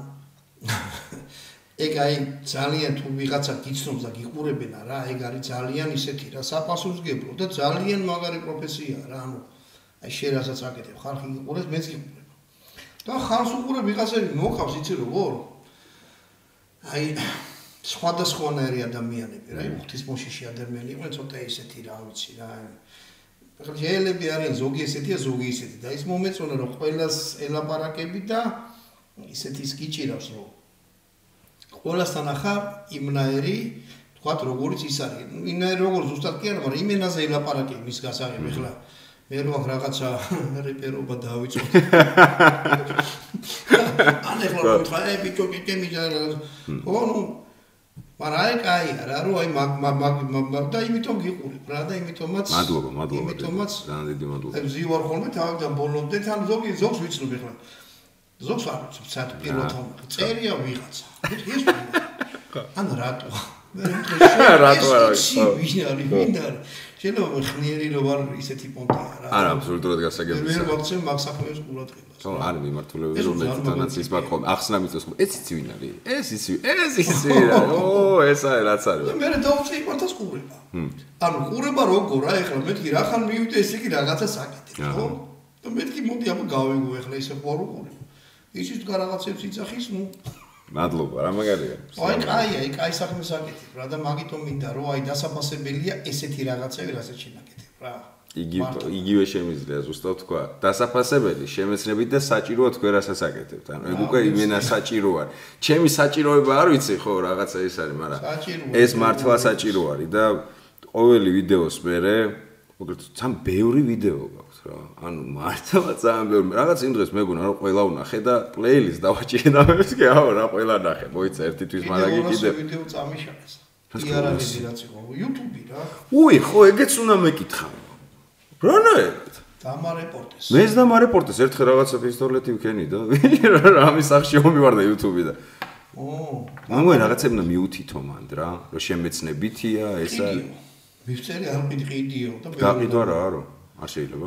ეგ აი ძალიან თუ ვიღაცა გიცნობს და გიყურებენ რა, ეგ არის ძალიან ისეთი რა, საპასუხისმგებლო და ძალიან მაგარი პროფესიაა რა, ანუ აი შენ რასაც აკეთებ, ხალხი გიყურებს, მეც გიყურებ. და ხალხს უყურებ ვიღაცები მოყავს, იცი როგორ? აი სხვადასხვანაირი ადამიანები რა, ღვთისმოშიში ადამიანი იყვნენ, ცოტა ისეთი რა, ვიცი რა. ღელები არიან ზოგი ესეთია ზოგი ისეთი და ის მომეწონა რომ ყველას ელაპარაკები და ისეთი ის გიჭირავს რომ ყველასთან ახლა იმნაირი თქვათ როგორიც ის არის იმნაირი როგორ ზუსტად კი არა მაგრამ იმენაზე ელაპარაკები მის გასაღებ ეხლა მე რო აქ რაღაცა რეპერობა დავიწყო ან ეხლა რომ თქვა ე ბიჭო კიდე მიდა ხო ნუ მაგრამ აი კაია რა რო აი მაგ მაგ და იმითომ გიყურებ რა და იმითომაც მადლობა მადლობა იმითომაც ძალიან დიდი მადლობა აი ზივარ ხოლმე თავიდან ბოლომდე თან ზოგი ზოგს ვიცნობ ეხლა ზოგს არ ვიცნობ საერთოდ პირველთან წერია ვიღაცა ეს ან რატო რატო არა ვინ არის ვინ არის შეიძლება ხნიერი რო ვარ ისეთი პონტია რა არა აბსოლუტურად გასაგებია მე ვაქცე მაგ საქმეს ყურადღებას ხო არის მიმართულება რომელიც თანაც ის მაგ ხომ ახსნა მიწოს ხომ ეს იცი ვინ არის ეს იცი ეს იცი რა ო ეს არის რაც არის მე მე დავწი იმათას ყურება ანუ ყურება როგორ რა ეხლა მეთქი რა ხან მივიდე ესე კი რაღაცა საკეთებ ხო და მეთქი მოდი აბა გავიგო ეხლა ისე ხო არ უყურებ იცის თუ რაღაცებს იცახის ნუ მადლობა რა მაგარია აი კაია აი კაი საქმეს აკეთებ რა და მაგიტომ მინდა რომ აი დასაფასებელია ესეთი რაღაცები რასაც შენაკეთებ რა იგი იგივე შემიძლია ზუსტად თქვა. დასაფასებელი შემეცნებით და საჭიროა თქვენ რასაც აკეთებთ. ანუ ეგ უკვე იმენა საჭირო არის. ჩემი საჭიროება არ ვიცი ხო რაღაცა ის არის, მაგრამ ეს მართლა საჭირო არის და ყოველი ვიდეოს მერე მოგეთ ძალიან ბევრი ვიდეო გაქვს რა. ანუ მართლა ძალიან ბევრი. რაღაც იმ დღეს მეგონა რომ ყველა უნახე და პლეილისტ დავაჭირე და მე ვსკი აუ რა ყველა ნახე. მოიცა ერთი თვის მარაგი კიდე. ვიდეო წამიშალეს. იარაღები რაც იყო YouTube-ი რა. უი ხო ეგეც უნდა მეკითხა. რანაირად? დამარეპორტეს. მეც დამარეპორტეს ერთხელ რაღაცა პისტოლეტი ვქენი და რამის სახში მომივარდა YouTube-ი და. ო, მაგ რაღაცები უნდა მიუთითო მანდ რა, რომ შემეცნებითია ეს არის. მივწერი არ მიდყიდიო და გაყიდვა რა არო? არ შეიძლება?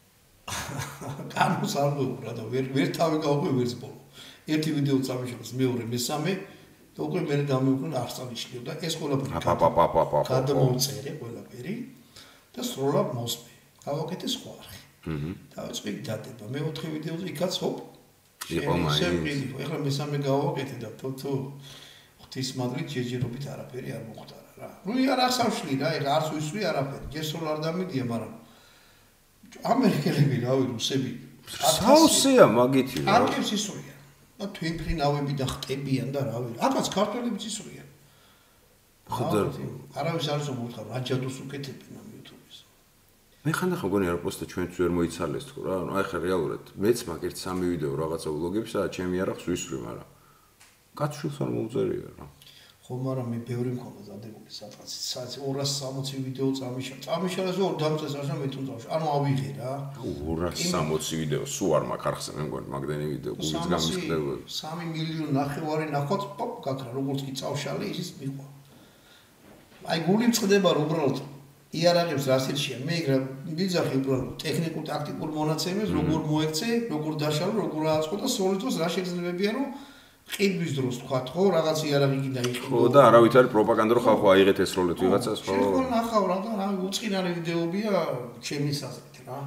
კანოს არ ვეუბნა და ვერ ვერ თავი გავყვე ვერც ბოლო. ერთი ვიდეო წამიშალეს, მეორე, მესამე და უკვე მე დამეუყრე არც წამიშლიო და ეს ყველაფერი პაპაპაპაპაპა. გადმოუწერე ყველაფერი და სრულად მოსმე. გავაკეთე სხვა არხი. აჰა. დავიწყე დადება. მე ოთხი ვიდეოზე იქაც ჰოპ. იყო მაინც. ეხლა მესამე გავაკეთე და თო ღვთის მადლით ჯეჯერობით არაფერი არ მოხდარა რა. ნუ არ ახსავშლი რა, ეხლა არც ვისვრი არაფერი. ჯესროლ არ დამიდია, მაგრამ ამერიკელები რავი, რუსები. საუსია მაგითი რა. არქივს ისვრიან. და თვინფრინავები და ხტებიან და რავი. აკაც ქართველებიც ისვრიან. ხოდა არავის არ ზოგუთხარ რა ჯადოს უკეთებენ ამ YouTube-ს. მე ხანდახან მგონი არ პოსტა ჩვენც ვერ მოიცალეს თქო რა. ანუ აი ხა რეალურად მეც მაგერთ სამი ვიდეო რაღაცა ვლოგებში და ჩემი არახს ვისვრი, მაგრამ კაცშულს არ მოუწერია რა. ხო, მაგრამ მე ბევრი მქონდა დადებული სადღაც ორას სამოცი ვიდეო წამიშალე. წამიშალეს ორ დამწეს არ მე თუ წავშ. ანუ ავიღე რა. ორას სამოცი ვიდეო სულ არ მაქვს არხზე მე მგონი მაგდენი ვიდეო გულის გამისკდება. სამი მილიონი ნახევარი ნახვაც პოპ გაქრა როგორც კი წავშალე ისიც მიყვა. აი გული მწყდება რომ უბრალოდ იარაღებს რასერშია მე ეგ ვიძახი უბრალოდ ტექნიკურ ტაქტიკურ მონაცემებს როგორ მოექცე, როგორ დაშალო, როგორ აწყო და სოლიდოს რა შეძლებებია რომ ყიდვის დროს თქვა ხო რაღაც იარაღი კიდე იყო. ხო და არავით არის პროპაგანდა რომ ხალხო აიღეთ ეს როლეთ ვიღაცას ხო. შენ ნახავ რა და რა უწყინარი ვიდეოებია ჩემი საზრით რა.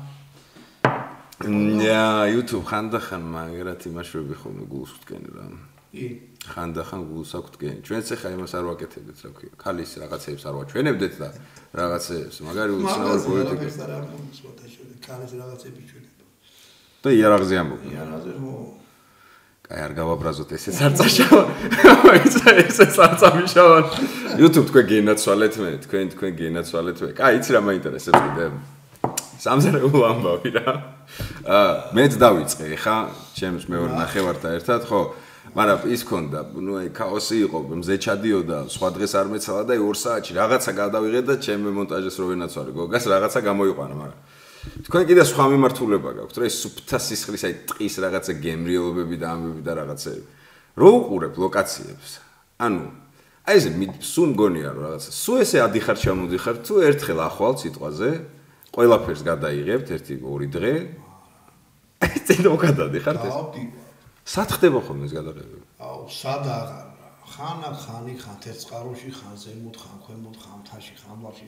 ნია YouTube ხანდახან მაგერად იმაშვები ხოლმე გულს ვთქენ რა. კი. ხანდახან გულს აქვს თქვენ. ჩვენც ახლა იმას არ ვაკეთებდეთ რა ქვია. ქალის რაღაცეებს არ ვაჩვენებდეთ და რაღაცეებს მაგარი უცნაური პოლიტიკა. მაგას არ ამბობს ვატაშოდი ქალის რაღაცები ჩვენება. და იარაღზე ამბობ. იარაღზე ხო. აი არ გავაბრაზოთ ესეც არ წაშავა. ესეც არ წამიშავა. YouTube თქვენ გენაცვალეთ მე, თქვენ თქვენ გენაცვალეთ მე. კაი, იცი რა მაინტერესებს კიდე. სამზარეულო ამბავი რა. აა მეც დავიწყე ხა, ჩემს მეორე ნახევართან ერთად, ხო? მაგრამ ის ქონდა, ნუ აი ქაოსი იყო, მზე ჩადიოდა, სხვა დღეს არ მეცალა და ორ საათში რაღაცა გადავიღე და ჩემ მონტაჟეს რო ვენაცვალე, გოგას რაღაცა გამოიყვანა, მაგრამ თქვენ კიდე სხვა მიმართულება გაქვთ, რა ის სუფთა სისხლის აი ტყის რაღაცა გემრიელობები და ამბები და რაღაცები. რო უყურებ ლოკაციებს. ანუ აი ეს სულ მგონია რომ რაღაცა, სულ ესე ადიხარ ჩამოდიხარ, თუ ერთხელ ახვალ სიტყვაზე, ყველაფერს გადაიღებთ ერთი ორი დღე. აი წინ მოგადადიხართ ეს. სად ხდება ხოლმე ეს გადაღებები? აუ, სად აღარ. ხან ხანი ხან თერწყაროში, ხან ზემოთ, ხან ქვემოთ, ხან მთაში, ხან ბარში.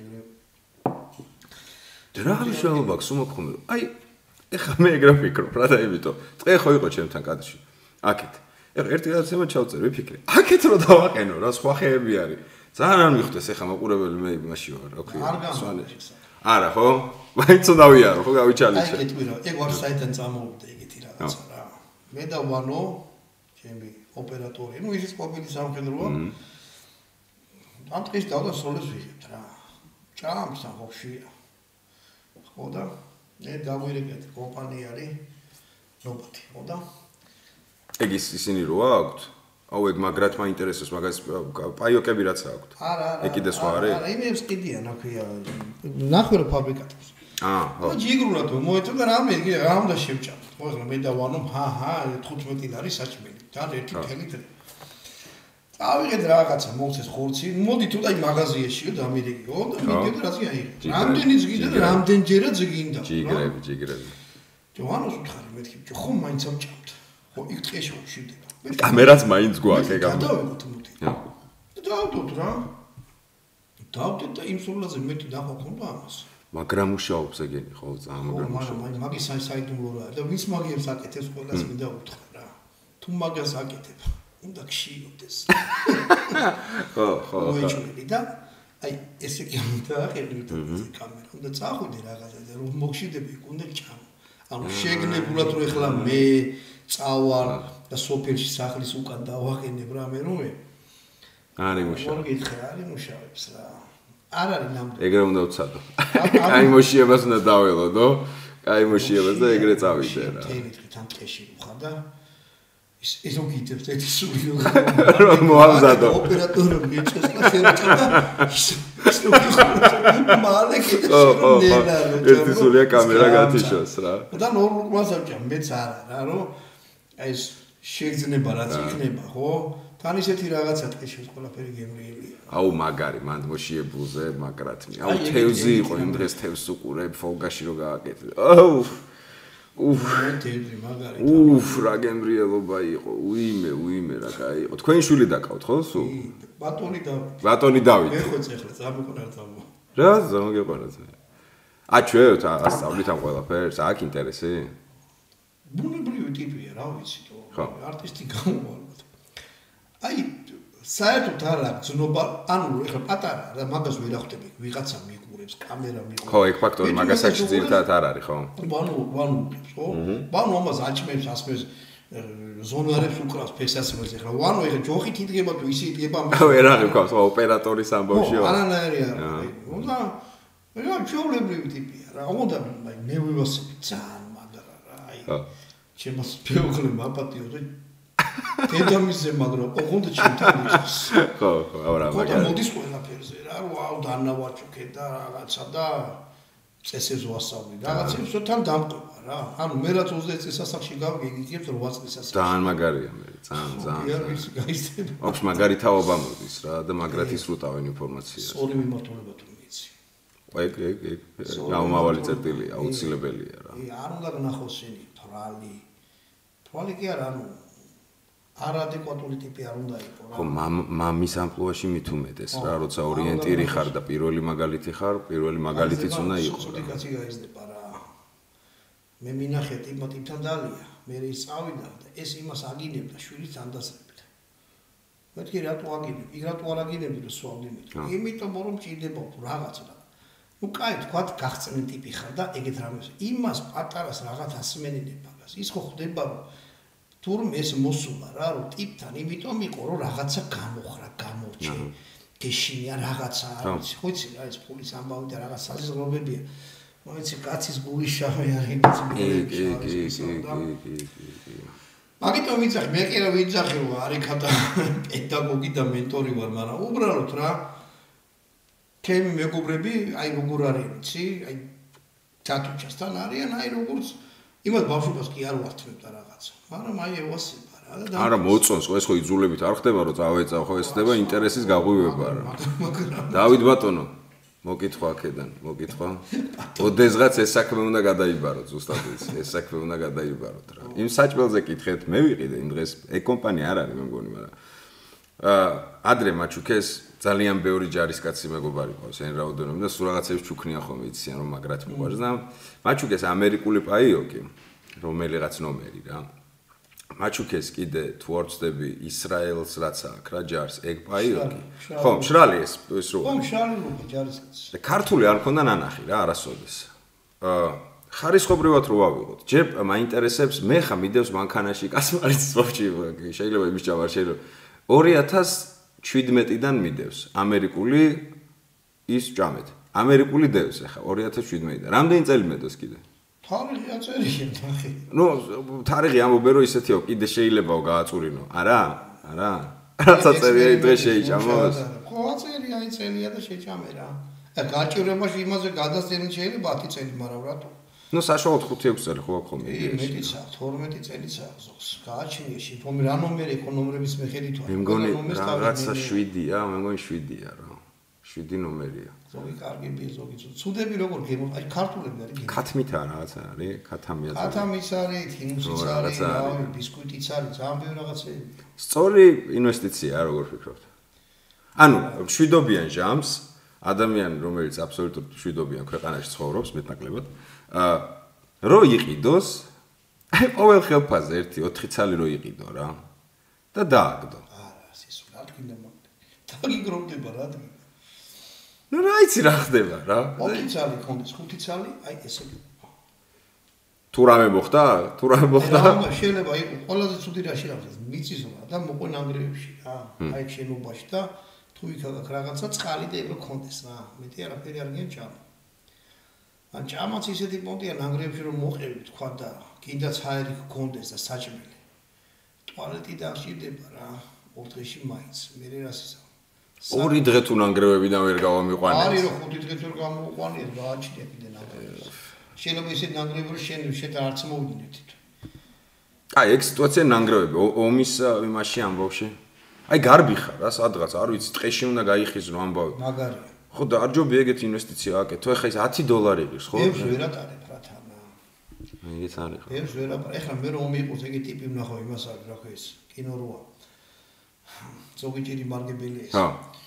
რა მნიშვნელობა აქვს უმოქმე? აი, ეხლა მე ეგრე ვფიქრობ, რა და იმიტომ. წე ხო იყო ჩემთან კადრში. აქეთ. ეხლა ერთი გადაცემა ჩავწერ, ვიფიქრე. აქეთ რო დავაყენო, რა სხვა ხეები არის. ძალიან არ მიხვდეს ეხლა მაყურებელი მე იმაში ვარ, რა ქვია. სვანეთისა. არა, ხო? მაინც უნდა ვიარო, ხო გავიჩალიჩე. აი, კეთილი რა, ეგ ვარ საიდან წამოვიდა ეგეთი რაღაცა რა. მე და ვანო, ჩემი ოპერატორი, ну ისიც ყოფილი სამხედროა. ამ დღეს დავდა სოლეს ვიღებთ რა. ჭამს ამ ხოხშია. ხო და მე დავირეკეთ კომპანია არის ნობათი, ხო და ეგ ის ისინი როა აქვთ? აუ ეგ მაგრად მაინტერესებს, მაგას პაიოკები რაც აქვთ. არა, არა. ეგ კიდე სხვა არის? არა, იმებს კიდიან, აქვია. ნახევარ ფაბრიკატებს. აა, ხო. და ჯიგრულად მოეწო და რამე იგი რა უნდა შევჭამთ. ხო, ახლა მე და ვანო, ჰა, ჰა, თხუთმეტი ლარი საჭმელი. და ერთი თელი დღე. ავიღეთ რაღაცა, მოვცეს ხორცი. მოდი თუ დაი მაღაზიაშიო დამირეკიო და მიდიოდ რაზი აიღე. რამდენი ზგიდა და რამდენჯერა ზგინდა. ჯიგრები, ჯიგრები. ჯოვანოს უთხარი მეთქი, ხო მაინც ამჭამთ. ხო, იქ წეში ვშივდება. კამერაც მაინც გვაქვს ეგ ამ. დავიღოთ მოდი. დავდოთ რა. დავდეთ და იმ სულაზე მეტი დახვა ქონდა ამას. მაგრამ მუშაობს ეგენი ხო, ძალიან მაგრამ მუშაობს. ხო, მაგრამ მაგის საიდუმლო რა და ვის მაგიებს აკეთებს ყველას მინდა უთხრა რა. თუ მაგას აკეთებ, უნდა გშიოდეს. ხო, ხო. მოიჭრელი და აი ესე კი უნდა აყენოთ კამერა. უნდა წახვიდე რაღაცა რომ მოგშიდები უნდა ჩამო. ანუ შეგნებულად რომ ეხლა მე წავალ და სოფელში სახლის უკან დავაყენებ რამე რომე არ იმუშავებს. მორ გითხრა არ იმუშავებს რა. არ არის ნამდვილად. ეგრე უნდა ვცადო. აი მოშიებას უნდა დაველოდო. აი მოშიებას და ეგრე წავიდე რა. თელი დღით ამ ტყეში ვხარ და ის ის უკიდებს ერთი სული რომ მოამზადო. ოპერატორი მიეწესა შეერჭა ის ის მალე კიდე შეერნელა. ერთი სულია კამერა გათიშოს რა. და ნორმალ მასავჭა მეც არა რა რომ აი ეს შეგრძნება რაც იქნება ხო? თან ისეთი რაღაცა ტყეში ყველაფერი გემრიელია. აუ მაგარი მანდ მოშიებულზე მაგრათმი. აუ თევზი იყო იმ დღეს თევზს უყურებ ფოლგაში რო გააკეთე. აუ უფ თევზი მაგარი. უფ რა გემრიელობა იყო. უიმე უიმე რა კაი იყო. თქვენი შვილი დაკავთ ხო სულ? ბატონი დავით. ბატონი დავით. მე ხო წეხლა წამოყნა წამო. რა ზამოგეყარა ზე. ა ჩვენ ასწავლით ამ ყველაფერს, აქ ინტერესი? ბუნებრივი ტიპია, რა ვიცი თო. ხო. არტისტი გამოვალ. აი საერთოდ არა ძნობა ანუ ეხლა პატარა და მაგას ვერ ახდები ვიღაცა მიყურებს კამერა მიყურებს ხო ეგ ფაქტორი მაგასაც ძირითადად არ არის ხო ბანუ ბანუ ხო ბანუ ამას აჭმებს ასმეს ზონარებს უკრავს ფესასმეს ეხლა ვანო ეხლა ჯოხით იდგება თუ ისე იდგება ვერ აღი ყავს ხო ოპერატორის ამბავშიო არანაირი არა უნდა რა ჩვეულებრივი ტიპია რა უნდა მე ვივასები ძალიან მაგრა რა აი ჩემს ფეოკლე მაპატიო და დედამისზე მაგრამ ოღონდ ჩემთან ის ხო ხო არა მაგრამ მოდის ყველაფერზე რა ვაუ დანავაჩუქე და რაღაცა და წესებს ვასწავლი რაღაცებს თან დამყვება რა ანუ მე რაც ოცდაექვსი წლის ასაკში გავიგებ რომ ოთხ წლის ასაკში ძალიან მაგარია მე ძალიან ძალიან ის გაიზრდება ოქს მაგარი თაობა მოდის რა და მაგრად ისრუტავენ ინფორმაციას სწორი მიმართულება თუ მიიცი ეგ ეგ ეგ გამავალი წერტილია აუცილებელია რა არ უნდა გნახოს შენი თვალი თვალი კი არა ანუ არადეკვატული ტიპი არ უნდა იყოს რა. ხო, მამის ამპლუაში მithumedes რა, როცა ორიენტირი ხარ და პირველი მაგალითი ხარ, პირველი მაგალითიც უნდა იყოს რა. კაცი გაიზრდება რა. მე მინახე ტიპთან დალია, მე ის წავიდა და ეს იმას აგინებდა შვილის ანდასრებით. მეთქი რატო აგინებ? იქ რატო არ აგინებდი რომ სვავდი მე? იმიტომ რომ ჭირდება რაღაცა და ну кай თქვა გახცენი ტიპი ხარ და ეგეთ რამეს იმას პატარას რაღაც ასმენინებ მაგას. ის ხო ხდება რომ თურმე ეს მოსულა რა რომ ტიპთან იმიტომ იყო რომ რაღაცა გამოხრა გამორჩე გეშინია რაღაცა არის ხო იცი რა ეს ფულის ამბავი და რაღაც საზღვრებებია მოიცი კაცის გული შავი არის მაგიტომ ვიცახ მე კი რა ვიცახი რომ არიქა და პედაგოგი და მენტორი ვარ მაგრამ უბრალოდ რა ჩემი მეგობრები აი როგორ არის იცი აი თათუჩასთან არიან აი როგორც იმას ბავშვობას კი არ ვართმევ და რაღაცა მაგრამ აი ევასება რა და არა მოწონს ხო ეს ხო იძულებით არ ხდება რომ წავეწავ ხო ეს ხდება ინტერესის გაღვივება რა დავით ბატონო მოკითხვა აქედან მოკითხვა ოდესღაც ეს საქმე უნდა გადაიბაროთ ზუსტად ეს ეს საქმე უნდა გადაიბაროთ რა იმ საჭმელზე კითხეთ მე ვიყიდე იმ დღეს ეგ კომპანია არ არის მე მგონი მაგრამ აა ადრე მაჩუქეს ძალიან ბევრი ჯარისკაცი მეგობარი ყავს ან რაოდენობა და სულ რაღაცებს ჩუქნია ხოლმე იციან რომ მაგრად მიყვარს და მაჩუქეს ამერიკული პაიოკი რომელიღაც ნომერი რა მაჩუქეს კიდე თუ არ ვწდები ისრაელს რაც აქვს რა ჯარს ეგ პაიოკი ხო მშრალი ეს ეს რო ხო მშრალი რო ჯარისკაცი და ქართული არ მქონდა ნანახი რა არასოდეს აა ხარისხობრივად რო ვავიღოთ ჯერ მაინტერესებს მე ხა მიდევს მანქანაში კასპარის სპორტში შეიძლება იმის ჯავარ შეიძლება ორი ათას შვიდმეტიდან მიდევს ამერიკული ის ჭამეთ ამერიკული დევს ახლა ორი ათას შვიდმეტიდან რამდენი წელი მედოს კიდე თარიღი აწერია ნახე ნუ თარიღი ამბობე რომ ისეთიო კიდე შეიძლებაო გააწურინო არა არა რაც აწერია იმ დღეს შეიჭამოს ხო აწერია აი წელია და შეჭამე რა და გაჭირებაში იმაზე გადასცენი შეიძლება ათი წელი მაგრამ რატო ნუ საშუალოდ ხუთი ექვსი წელი ხო აქვს ხოლმე მეტიც აქვს თორმეტი წელიც აქვს ზოგს გააჩნია შიფომი რა ნომერი ხო ნომრების მიხედვით ვარ მე მგონი რაღაცა შვიდია მე მგონი შვიდია რა შვიდი ნომერია ზოგი კარგი ბი ზოგი ცუდები როგორ გემო აი ქართულები არის გემო ქათმით რაღაცა არის ქათამია ქათამიც არის თინუსიც არის რავი ბისკვიტიც არის ძალიან ბევრი რაღაცები სწორი ინვესტიცია როგორ ფიქრობთ ანუ შვიდობიან ჟამს ადამიანი რომელიც აბსოლუტურად შვიდობიან ქვეყანაში ცხოვრობს მეტნაკლებად აა რო იყიდოს აი ყოველ ხელფაზე ერთი ოთხი ცალი რო იყიდო რა და დააგდო არა სისულ ადგინდა მაგ დაგიგროვდება რა ნუ რა იცი რა ხდება რა. ოთხი ცალი კონდეს, ხუთი ცალი, აი ესე. თუ რამე მოხდა? თუ რამე მოხდა? შეიძლება იყო ყველაზე ცუდი რაში რაღაცა მიწისოლა და მოყვე ნანგრევებში რა. აი შენობაში და თუ იქ რაღაცა წყალი და ებრო კონდეს რა. მეტი არაფერი არ გიჭამა. ან ჭამაც ისეთი პონტია ნანგრევებში რომ მოყევი თქვა და კიდაც ჰაერი გქონდეს და საჭმელი. ტუალეტი დაღჭირდება რა. ორ დღეში მაინც. მე რას ისა. ორი დღე თუ ნანგრევებიდან ვერ გავამიყვანეთ. არის რომ ხუთი დღე თუ გამოვყვანიეთ, გააჩნია კიდე ნანგრევები. შეიძლება ისეთი ნანგრევები რომ შენ შენ არც მოვიდინეთ. აი, ეგ სიტუაცია ნანგრევები ომის იმაში ამბავში. აი, გარბი ხარ რა, სადღაც არ ვიცი, ტყეში უნდა გაიხიზრო ამბავი. მაგარია. ხო და არ ჯობია ეგეთი ინვესტიცია აკეთო. ეხლა ის ათი დოლარი ღირს, ხო? ეს ვერ ატარებ რა თანა. ეგეც არის ხო. ეს ვერ ატარებ. ეხლა მე რომ მიყოს ეგეთი ტიპი ვნახავ იმას არის რა ხო ეს კინო როა. ზოგიჯერი მარგებელია ეს. ხო.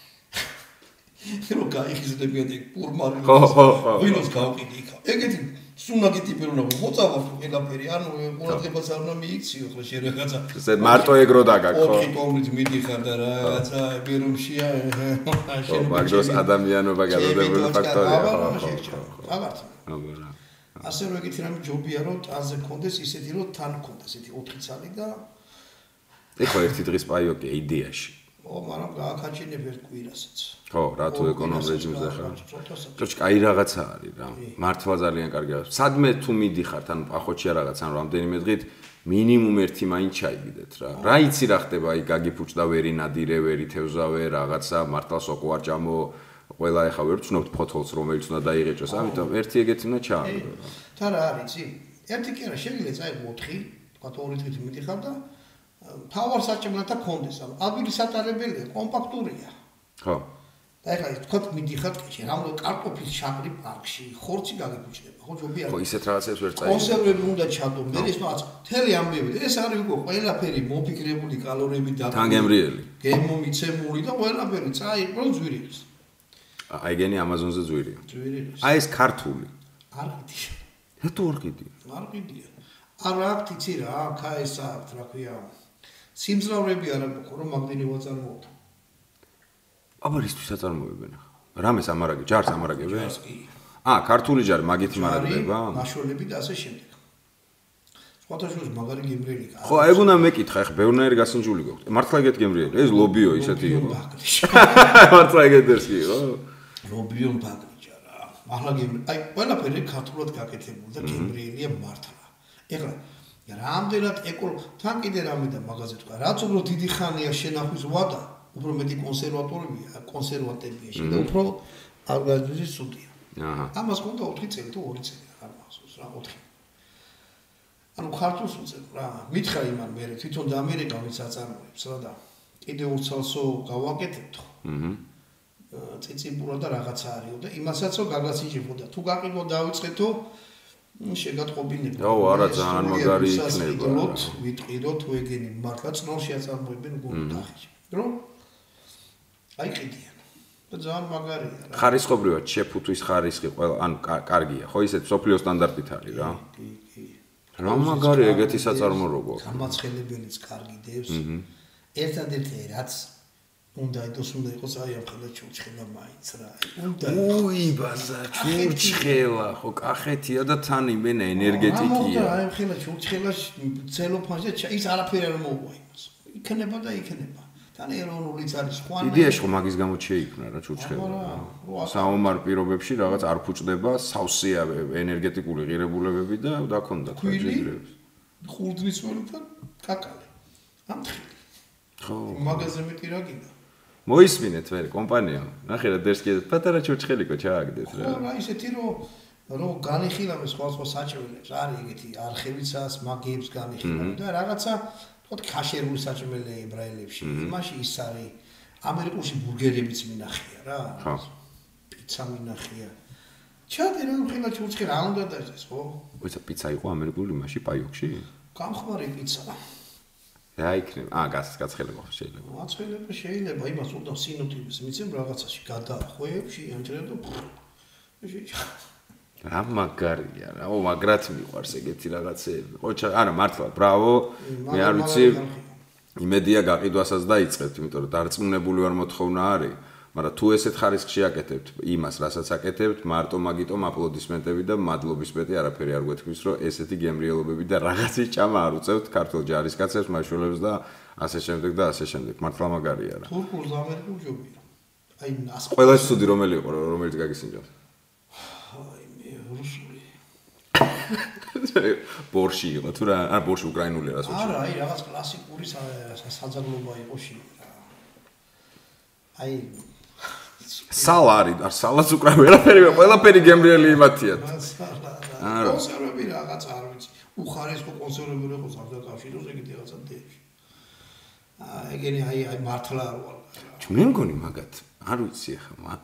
რომ გაიხიზდებიან ეგ პურმარი. ხო, ხო, ხო. ვინოს გავყიდი იქა. ეგეთი სუნაგი ტიპი რომ ვნახავ, მოწავა ყველაფერი, ანუ ყურადღებას არ უნდა მიიქციო ხო შენ რაღაცა. ესე მარტო ეგრო დაგაკ ხო. ოთხი ტომით მიდიხარ და რაღაცა ბირუმშია. ხო, მაგდროს ადამიანობა გადადებული ფაქტორია ხო. აღარც. აბა. ასე რომ ეგეთი რამე ჯობია რომ ტანზე კონდეს ისეთი რომ თან კონდეს ესეთი ოთხი ცალი და ეხლა ერთი დღის პაიოკია იდეაში. ო, მაგრამ გააკაჩინებ ერთ კვირასაც. ხო, რა თუ ეკონომ რეჟიმზე ხარ. ჭოჭ კაი რაღაცა არის რა. მართლა ძალიან კარგი რა. სადმე თუ მიდიხართ, ანუ პახოჩია რაღაც, ანუ რამდენიმე დღით მინიმუმ ერთი მაინც ჩაიგდეთ რა. რა იცი რა ხდება, აი გაგიფუჭდა ვერი ნადირე, ვერი თევზავე, რაღაცა მართლა სოკო არ ჭამო. ყველა ეხა ვერ ვცნობთ ფოთოლს, რომელიც უნდა დაიღეჭოს, ამიტომ ერთი ეგეთი უნდა ჩააგდო რა. და რა არის, იცი? ერთი კი არა, შეგიძლია წაიღო ოთხი, თქვა ორი დღით მიდიხარ და თავარ საჭმელად და კონდეს, ანუ ადმინისტრატორებელია, კომპაქტურია. ხო. და ეხლა თქვა მიდიხარ ტყეში, რამოდე კარტოფილის შაყრი პარკში, ხორცი გაგიფუჭდება, ხო ჯობია. ხო, ისეთ რაღაცებს ვერ წაიღო. კონსერვები უნდა ჩადო, მე ის რაღაც მთელი ამბები და ეს არის უკვე ყველაფერი მოფიქრებული კალორიები და თანგემრიელი. გემომიცემული და ყველაფერი წაიყო ძვირიც. აიგენი ამაზონზე ძვირია. ძვირიც. აი ეს ქართული. არ ყიდია. რატო არ ყიდია? არ ყიდია. არ აქვს იცი რა, ხა ეს აქვს, რა ქვია. სიმძლავრები არ აქვს, რომ მაგდენი ვაწარმოოთ. აბა რისთვის აწარმოებენ ახლა? რამეს ამარაგე, ჯარს ამარაგებენ? აა, ქართული ჯარი მაგით იმარაგდება? მაშველები და ასე შემდეგ. სხვათაშორის მაგარი გემრიელი კაცი. ხო, ეგ უნდა მეკითხა, ახლა ბევრნაირი გასინჯული გვაქვს. მართლა ეგეთ გემრიელი, ეს ლობიო ისეთი იყო. მართლა ეგეთერს კი ხო? ლობიო ბაგრიჯა რა. ახლა გემრიელი, აი ყველაფერი ქართულად გაკეთებული და გემრიელია მართლა. ეხლა რამდენად ეკოლ თან კიდე რამე და მაგაზე თქვა, რაც უფრო დიდი ხანია შენახვის ვადა, უფრო მეტი კონსერვატორებია, კონსერვატებია შე და უფრო ორგანიზმის სუდია. აჰა. ამას კონდა ოთხი წელი თუ ორი წელი არ მახსოვს რა, ოთხი. ანუ ქართულს უწევ რა, მითხრა იმან მე თვითონ და ამერიკა ვინც აწარმოებს რა და კიდე ორ წელსო გავაკეთებთ. აჰა. წიწიბურა და რაღაცა არისო და იმასაც რომ გაგასიჭებო და თუ გაყიდვა დავიწყეთო შეგატყობინებო. აუ, არა ძალიან მაგარი იქნება. ვიტყიდო თუ ეგენი მართლა წნორში აწარმოებენ გუნდახში. რომ აი ყიდიან. და ძალიან მაგარია რა. ხარისხობრივად შეფუთვის ხარისხი ყველა ანუ კარგია, ხო ისეთ სოფლიო სტანდარტით არის რა. კი, კი. რა მაგარი ეგეთი საწარმო რო გვაქვს. გამაცხელებელიც კარგი დევს. ერთადერთი რაც უნდა იდოს უნდა იყოს აი ამ ხელა ჩურჩხელა მაინც რა. უნდა. უი ბაზა ჩურჩხელა, ხო კახეთია და თან იმენა ენერგეტიკია. აი ამ ხელა ჩურჩხელა ცელოფანში ის არაფერი არ მოუვა იმას. იქნება და იქნება. თან ეროვნულიც არის ხვანე. იდეაში ხო მაგის გამო შეიქმნა რა ჩურჩხელა. საომარ პირობებში რაღაც არ ფუჭდება, სავსეა ენერგეტიკული ღირებულებები და დაქონდა ქაჯერებს. ხურდმისმელი და კაკალე. ამთხილი. ხო. მაგაზე მეტი რა გინდა? მოისმინეთ ვერ კომპანია. ნახე რა დერსკი პატარა ჩურჩხელიკო ჩააგდეს რა. ხო, რა ისეთი რომ რომ განიხილავენ სხვა სხვა საჭმელებს, არის ეგეთი არხევიცას, მაგიებს განიხილავენ და რაღაცა თქო ქაშერული საჭმელი ებრაელებში. იმაში ის არის ამერიკულში ბურგერებიც მინახია რა. ხო. პიცა მინახია. ჩადე რა ხილა ჩურჩხი რა უნდა დაიწყეს ხო? ვიცა პიცა იყო ამერიკული იმაში პაიოქში? გამხმარი პიცა. რა იქნება? აა, გაცხელება შეიძლება. გაცხელება შეიძლება, იმას უნდა სინოტივს მიცემ რაღაცაში გადახვევში, ამჯერად და რა მაგარია რა, ო მაგრად მიყვარს ეგეთი რაღაცეები. ყოჩა, არა მართლა, ბრავო. მე არ ვიცი. იმედია გაყიდვასაც დაიწყებთ, იმიტომ რომ დარწმუნებული ვარ მოთხოვნა არის. მაგრამ თუ ესეთ ხარისხში აკეთებთ იმას, რასაც აკეთებთ, მარტო მაგიტომ აპლოდისმენტები და მადლობის მეტი არაფერი არ გვეთქმის, რომ ესეთი გემრიელობები და რაღაცის ჭამა არ უწევთ ქართულ ჯარისკაცებს, მაშულებს და ასე შემდეგ და ასე შემდეგ. მართლა მაგარია რა. თურქულს ამერიკულ ჯობია. აი ნას ყველა სტუდი რომელი იყო, რომელიც გაგისინჯავს? აი მე რუსული. ბორში იყო თუ რა? არა, ბორში უკრაინული რა სულ. არა, აი რაღაც კლასიკური საძაღლობა იყო შე. აი სალ არის, არ სალაც უკრაინული, ყველაფერი, ყველაფერი გემრიელი იმათია. არა. კონსერვები რაღაც არ ვიცი. უხარისხო კონსერვები იყო საბჭოთა ეგეთი რაღაცა დეში. აა ეგენი აი აი მართლა არ ვარ. მე მგონი მაგათ, არ ვიცი ახლა.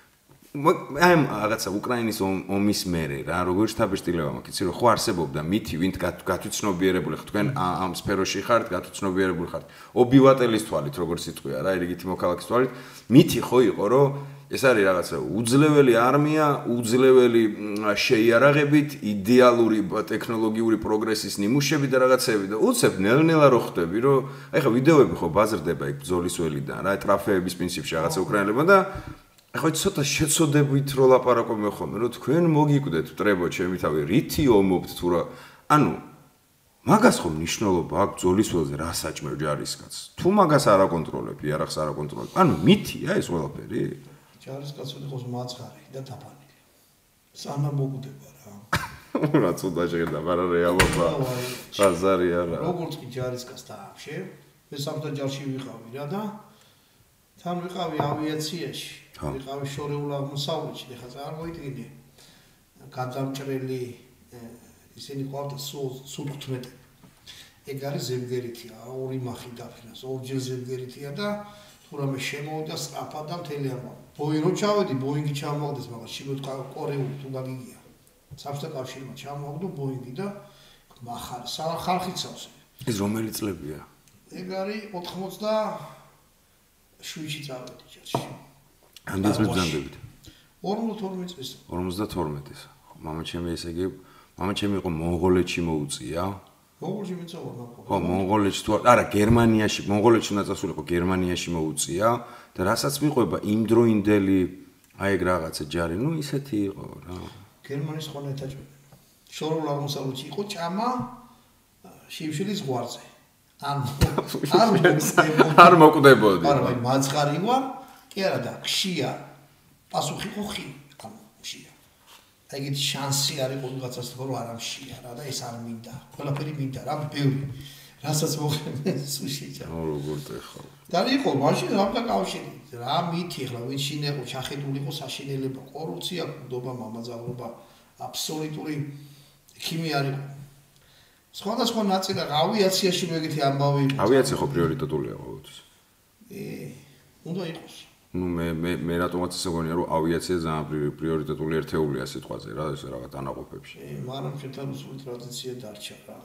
აი რაღაცა უკრაინის ომის მერე რა, როგორ შთაბეჭდილება მაქვს, იცი რომ ხო არსებობდა მითი, ვინც გათვითცნობიერებული ხართ, თქვენ ამ სფეროში ხართ, გათვითცნობიერებული ხართ. ობივატელის თვალით, როგორც სიტყვია რა, რიგითი მოქალაქის თვალით, მითი ხო იყო, რომ ეს არის რაღაცა უძლეველი არმია, უძლეველი შეიარაღებით, იდეალური ტექნოლოგიური პროგრესის ნიმუშები და რაღაცები და უცებ ნელ-ნელა რო ხდები, რომ აი ხა ვიდეოები ხო ბაზრდება იქ ბრძოლის ველიდან რა, ტრაფეების პრინციპში რაღაცა უკრაინელებმა და ახლა ცოტა შეცოდებით რო ლაპარაკობენ ხოლმე, რომ თქვენ მოგიკვდეთ მტრებო ჩემი თავი, რითი ომობთ თუ რა. ანუ მაგას ხომ მნიშვნელობა აქვს ბრძოლის ველზე რა საჭმევ ჯარისკაცს. თუ მაგას არ აკონტროლებ, იარაღს არ აკონტროლებ. ანუ მითია ეს ყველაფერი. ჯარისკაცი იყოს მაცხარი და დაფანილი. სანამ მოკვდება რა. რა ცუდა შეერდა, მაგრამ რეალობა ბაზარი არა. როგორც კი ჯარისკაც დაამშე, მე სამთა ჯარში ვიყავი რა და თან ვიყავი ავიაციაში. ვიყავი შორეულ აღმოსავლეთში, ეხლა წარმოიდგინე. გადამჭრელი ისინი ყავდა სულთხმეტი. ეგ არის ზემგერითია, ორი მახი დაფინას, ორჯერ ზემგერითია და თუ რამე შემოვიდა სწრაფად და მთელი ამა. ბოინგი რო ჩავედი, ბოინგი ჩამოვდეს, მაგრამ შიგოთ კორეული თუ გაგიგია. საბჭოთა კავშირმა ჩამოვდა ბოინგი და მახარი, ხალხიცავს. ეს რომელი წლებია? ეგ არის ოთხმოცდაშვიდში წავედი ჯარში. ამდენს მიბრძანდებით? ორმოცდათორმეტ წლის. ორმოცდათორმეტის. მამა ჩემი ესე იგი, მამა ჩემი იყო მონღოლეთში მოუწია. მონღოლეთში მეცავა ნახო. ხო, მონღოლეთში თუ არა, გერმანიაში, მონღოლეთში უნდა წასულიყო, გერმანიაში მოუწია და რასაც მიყვება იმდროინდელი აი ეგ რაღაცა ჯარი, ნუ ისეთი იყო რა. გერმანიის ხონა ეთაჭმე. შორეულ აღმოსავლეთში იყო ჭამა შიმშილის ზღვარზე. ან არ მოკვდებოდი. არა, აი მაცხარი ვარ, კი არა და ხშია. პასუხი ხო ხი, ანუ ხშია. აი ეგეთი შანსი არის ყოველგაცას თქო რომ არ ამშია რა და ეს არ მინდა. ყველაფერი მინდა რა, ბევრი. რასაც მოხდე სულ შეჭა. ნუ როგორ ტეხავ. და იყო მაშინ რამდა კავშირი. რა მითი ხლა ვინ შინეყო, ჩახედული იყო საშინელება, კორუფცია, გუნდობა, მამაძაღლობა, აბსოლუტური ქიმია არის. სხვადასხვა ნაწილი ავიაციაში მეგეთი ამბავი იყო. ავიაცია ხო პრიორიტეტულია ყოველთვის. ე, უნდა იყოს. ნუ მე მე მე რატომაც ისე გონია რომ ავიაცია ძალიან პრიორიტეტული ერთეულია სიტყვაზე რა, ეს რაღაც ანაყოფებში. ე, მაგრამ შეთან რუსული ტრადიცია დარჩა რა.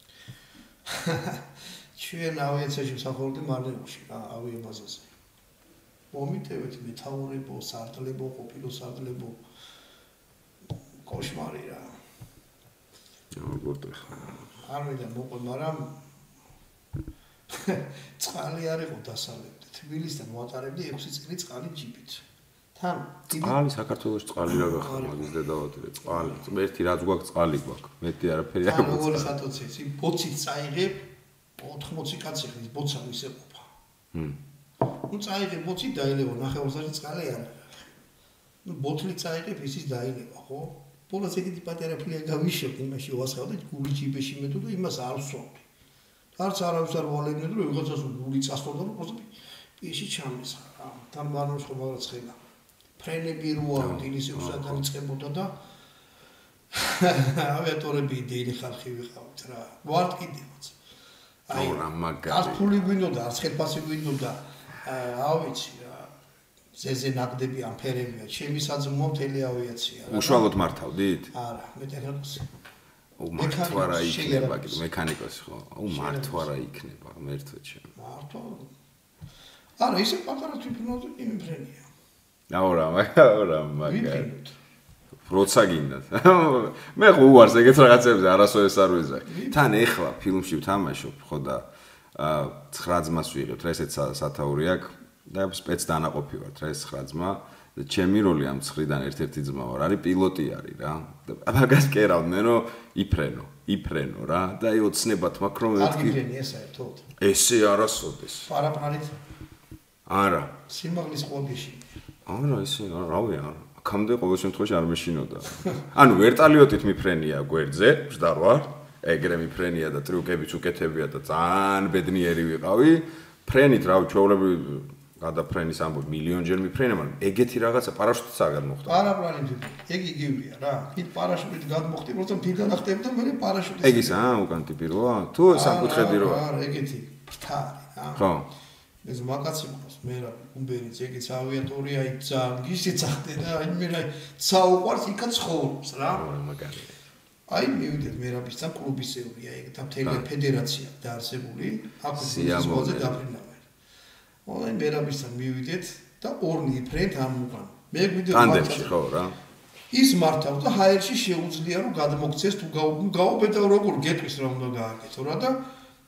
ჩვენ ავიაციაში მსახურობდი მარნეულში რა, ავიაბაზაზე. მომიტევეთ მეთაურებო, სარდლებო, ყოფილო სარდლებო. კოშმარი რა. როგორ ტეხა. არ მინდა მოყვა, მაგრამ წყალი არ იყო დასალევდი. თბილისიდან მოატარებდი ექვსი წელი წყალი ჯიპით. თან წყალი საქართველოს წყალი რა გახარ მაგის დედავატირე წყალი. ერთი რაც გვაქვს წყალი გვაქვს. მეტი არაფერი არ გვაქვს. როგორ სატოციც, ბოცით წაიღებ ოთხმოცი კაცი ხის ბოცა ისე ყოფა. ჰმ. ნუ წაიღებ ბოცით დაილევა ნახევარსაჭი წყალი არ არის. ნუ ბოთლი წაიღებ ისიც დაილევა, ხო? ბოლოს ეგეთი პატარა ფლია გავიშევდი იმაში ვასხავდი გული ჯიბეში მეთო და იმას არ ვსვამდი. არც არავის არ ვალებდნენ რომ ვიღაცას გული წასწორდა რომ პროსტი პიში ჩამესხა რა. თან მარნოს ხო მაგრამ ცხელა. ფრენები როა დილის ექვსად დაიწყებოდა და ავიატორები დილი ხალხი ვიყავთ რა. ვართ კიდევაც. აი რა მაგარი. არც ფული გვინდოდა, არც ხელფასი გვინდოდა. აა ვიცი რა. ზეზე ნაკდები ამ ფერებია. ჩემი საძმო მთელი ავიაცია რა. უშუალოდ მართავდით? არა, მე ტექნიკოსი. ო მართვა რა იქნება კიდე მექანიკოსი ხო? ო მართვა რა იქნება მერთვე ჩემ. მართვა. არა, ისე პატარა თვითმფრინავი იმიფრენია. აურა, აურა, მაგარი. როცა გინდათ. მე ხო უარს ეგეთ რაღაცებზე არასოდეს არ ვიზრახ. თან ეხლა ფილმში ვთამაშობ ხო და ცხრა ძმას ვიღებთ რა ესეც სათაური აქვს. და სპეცდანაყოფი ვარ რა ეს ცხრა ძმა და ჩემი როლი ამ ცხრიდან ერთ-ერთი ძმა ვარ არის პილოტი არის რა და მაგას კერავდნენ რომ იფრენო იფრენო რა და აი ოცნებათ მაქვს რომ მეთქი არგი საერთოდ ესე არასოდეს პარაპარით არა სიმაღლის ყობიში არა ესე რავი არა აქამდე ყოველ შემთხვევაში არ მეშინოდა ანუ ვერტალიოტით მიფრენია გვერდზე მშდარ ვარ ეგრე მიფრენია და ტრიუკებიც უკეთებია და ძალიან ბედნიერი ვიყავი ფრენით რავი ჩვეულებრივ გადაფრენის ამბობ მილიონჯერ მიფრენა მაგრამ ეგეთი რაღაცა პარაშუტიც აღარ მოხდა პარაპარით ეგ იგივეა რა ფით პარაშუტით გადმოხდი პროცენტ ფიდან ახტები და მე პარაშუტით ეგ ის აა უკან ტიპიროა თუ სამკუთხედი როა არა ეგეთი ფრთარი რა ხო ეს მაგაცი მყავს მე რა უმბერიც ეგეც ავიატორია იქ ძალიან გისიცახდე და აი მე რა საუყვარს იქაც ცხოვრობს რა მაგარი აი მივიდეთ მერაბისთან კლუბის წევრია ეგ და მთელი ფედერაცია დაარსებული აქ სიამოვნებაზე დაფრინავენ აი მერაბისთან მივიდეთ და ორნი იფრენთ ამ უკან მე გვიდე ტანდემში ხო რა ის მართავს და ჰაერში შეუძლია რომ გადმოგცეს თუ გაუბედავ როგორ გეტყვის რომ უნდა გააკეთო რა და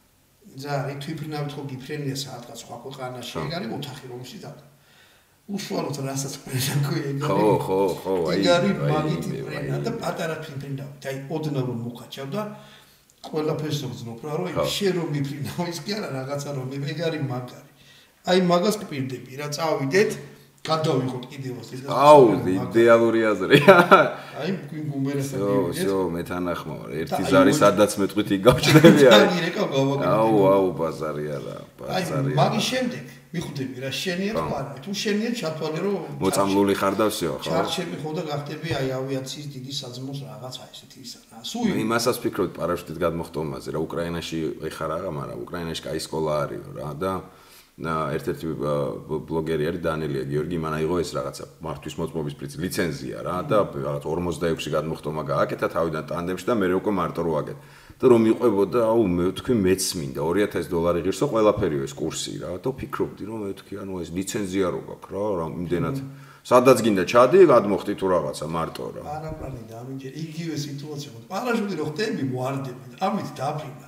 ზა იქ თვითფრინავით ხო გიფრენია საათღაც სხვა ქვეყანაში ეგ არის ოთახი რომში და უშუალოდ რასაც პრეზენტი ეგ ხო ხო ხო აი ეგ არის მაგითი ფრენა და პატარა თვითფრინავით აი ოდნავ რომ მოხაჭავ და ყველაფერს ვგზნობ რა რომ შენ რომ მიფრინავ ის კი არა რაღაცა რომ ეგ არის მაგარი აი მაგას გპირდები რა წავიდეთ გადავიღოთ კიდევ ასეთ აუ იდეალური აზრი აი გუმერესა ხო ხო მეთანახმა ვარ ერთი ზარი სადაც მეტყვით იგავჭდები აი აუ აუ ბაზარი არა ბაზარი მაგის შემდეგ მიხვდები რა შენია თუ არა თუ შენია ჩათვალე რომ მოწამლული ხარ დავსიო ხო ჩარჩები ხო და გახდები აი ავიაციის დიდი საძმოს რაღაცა ესეთი ისა რა სულ იმასაც ფიქრობთ პარაშუტით გადმოხტომაზე რა უკრაინაში ეხარ არა მაგრამ უკრაინაში კაი სკოლა არის რა და ერთ-ერთი ბლოგერი არის დანელია გიორგი მან აიღო ეს რაღაცა მართვის მოწმობის პრინციპი ლიცენზია რა და რაღაც ორმოცდაექვსი გადმოხტომა გააკეთა თავიდან ტანდემში და მე უკვე მარტო რო ვაკეთე და რომ მიყვებოდა აუ მე ვთქვი მეც მინდა ორი ათასი დოლარი ღირსო ყველაფერიო ეს კურსი რა და ვფიქრობდი რომ მე ვთქვი ანუ ეს ლიცენზია რო გაქვს რა რამდენად სადაც გინდა ჩადი გადმოხტი თუ რაღაცა მარტო რა არა პრანი და ამიჯერ იგივე სიტუაცია პარაშუტი რო ხტები ვარდები ამით დაფრინა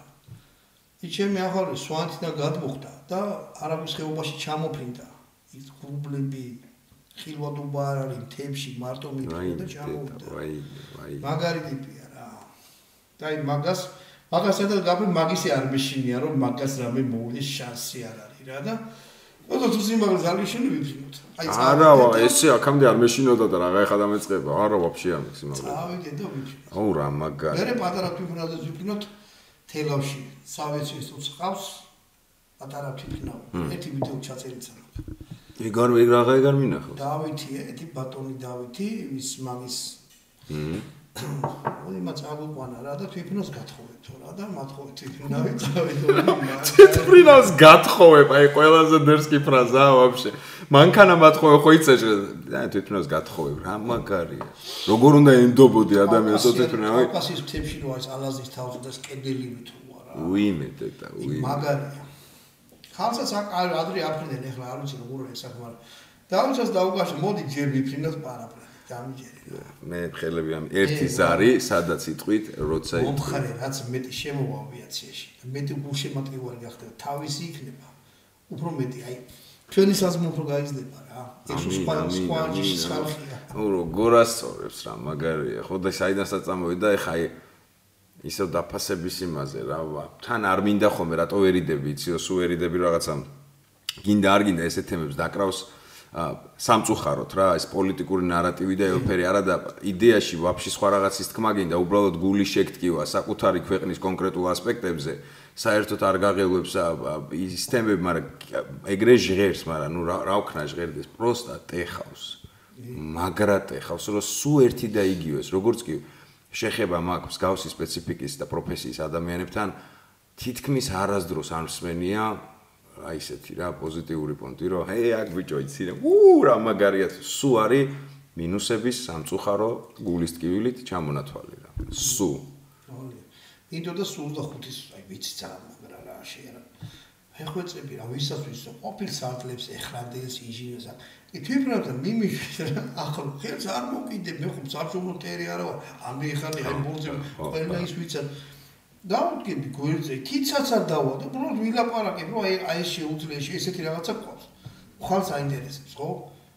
იჩემი ახალი სვანთიდან გადმოხდა და არაბის ხეობაში ჩამოფრინდა ის გუბლები ხილვადობა არ არის თემში მარტო მიფრინდა და ჩამოვიდა ვაი ვაი მაგარი ტიპია რა და აი მაგას მაგასაც გაბრი მაგისი არ მეშინია რომ მაგას რამე მოვლის შანსი არ არის რა და ოდო თუ სიმაღლე ზალი შენი ვიფრინოთ აი არა ესე აქამდე არ მეშინოდა და რაღა ეხა დამეწყება არა ვაფშე არ მეციმაღლე წავიდე და ვიფრინოთ აუ რა მაგარი მე პატარა თვითონადაც ვიფრინოთ თელავში სავიაციის უცხავს პატარა თვითფრინავი ერთი ვიდეო ჩაწერიცა ეგ არ ეგ რაღა ეგ არ მინახავს დავითი ეთი ბატონი დავითი ის მაგის ორი მაწაგვიყვანა რა და თვითფრინავს გათხოვებთო რა და მათხოვე თვითფრინავი წავიდო თვითფრინავს გათხოვებ აი ყველაზე დერსკი ფრაზაა ვაფშე მანქანა მათხოვე ხო იცეჭრე და თვითფრინავს გათხოვებ რა მაგარია როგორ უნდა ენდობოდი ადამიანს თვითფრინავი კავკასიის მთებში რო არის ალაზის თავზე და კედელი ვითოა რა უიმე დედა უიმე მაგარია ხალხსაც ადრე აფრინდნენ ეხლა არ ვიცი როგორ ეს საქმე მაგრამ დაუჩას დაუკაში მოდი ჯერ ვიფრინოთ პარაპრა დამიჯერე მე ხელები ამ ერთი ზარი სადაც იტყვით როცა იტყვით მომხარე რაც მეტი შემოვა ავიაციაში მეტი გულშემატკივარი გახდება თავისი იქნება უფრო მეტი აი ჩვენი საზმო უფრო გაიზრდება რა ეს სხვა სხვა ჯიშის ხალხია ნუ როგორ ასწორებს რა მაგარია ხო და საიდანაც წამოვიდა ეხა ისევ დაფასების იმაზე რა თან არ მინდა ხოლმე რატო ვერიდები ციო სუ ვერიდები რაღაცა გინდა არ გინდა ესეთ თემებს დაკრავს სამწუხაროდ რა ეს პოლიტიკური ნარატივი და ელფერი არა და იდეაში ვაფშე სხვა რაღაცის თქმა გინდა უბრალოდ გული შეგტკივა საკუთარი ქვეყნის კონკრეტულ ასპექტებზე საერთოდ არ გაღელვებს ის თემები მაგრამ ეგრე ჟღერს მაგრამ ნუ რა ვქნა ჟღერდეს პროსტა ტეხავს მაგრა ტეხავს რომ სუ ერთი და იგივეს როგორც კი შეხება მაქვს გავსი სპეციფიკის და პროფესიის ადამიანებთან თითქმის არასდროს არ მსმენია აი ესეთი რა პოზიტიური პონტი რომ ჰე აქ ბიჭო იცი რა უ რა მაგარია სუ არის მინუსების სამწუხარო გულის ტკივილით ჩამონათვალი რა სუ ინდო და სულ და ხუთის აი ვიცი ძალიან მაგრა რა შეერა ეხოწები რა ვისაც ვისო ყოფილ სარდლებს ეხრანდეს ინჟინერს აი თვითმფრინავთან მიმიშვი რა ახლა ხელს არ მოკიდებ მე ხომ სამშობლო ტერი არა ვარ ამი ხალი აი ბოლზე ყველა ის ვიცად დაუდგები გვერდზე, თიცაც არ დავა და უბრალოდ ვილაპარაკებ, რომ აი აი შეუძლია ესეთი რაღაცა ყავს. ხალხს აინტერესებს, ხო?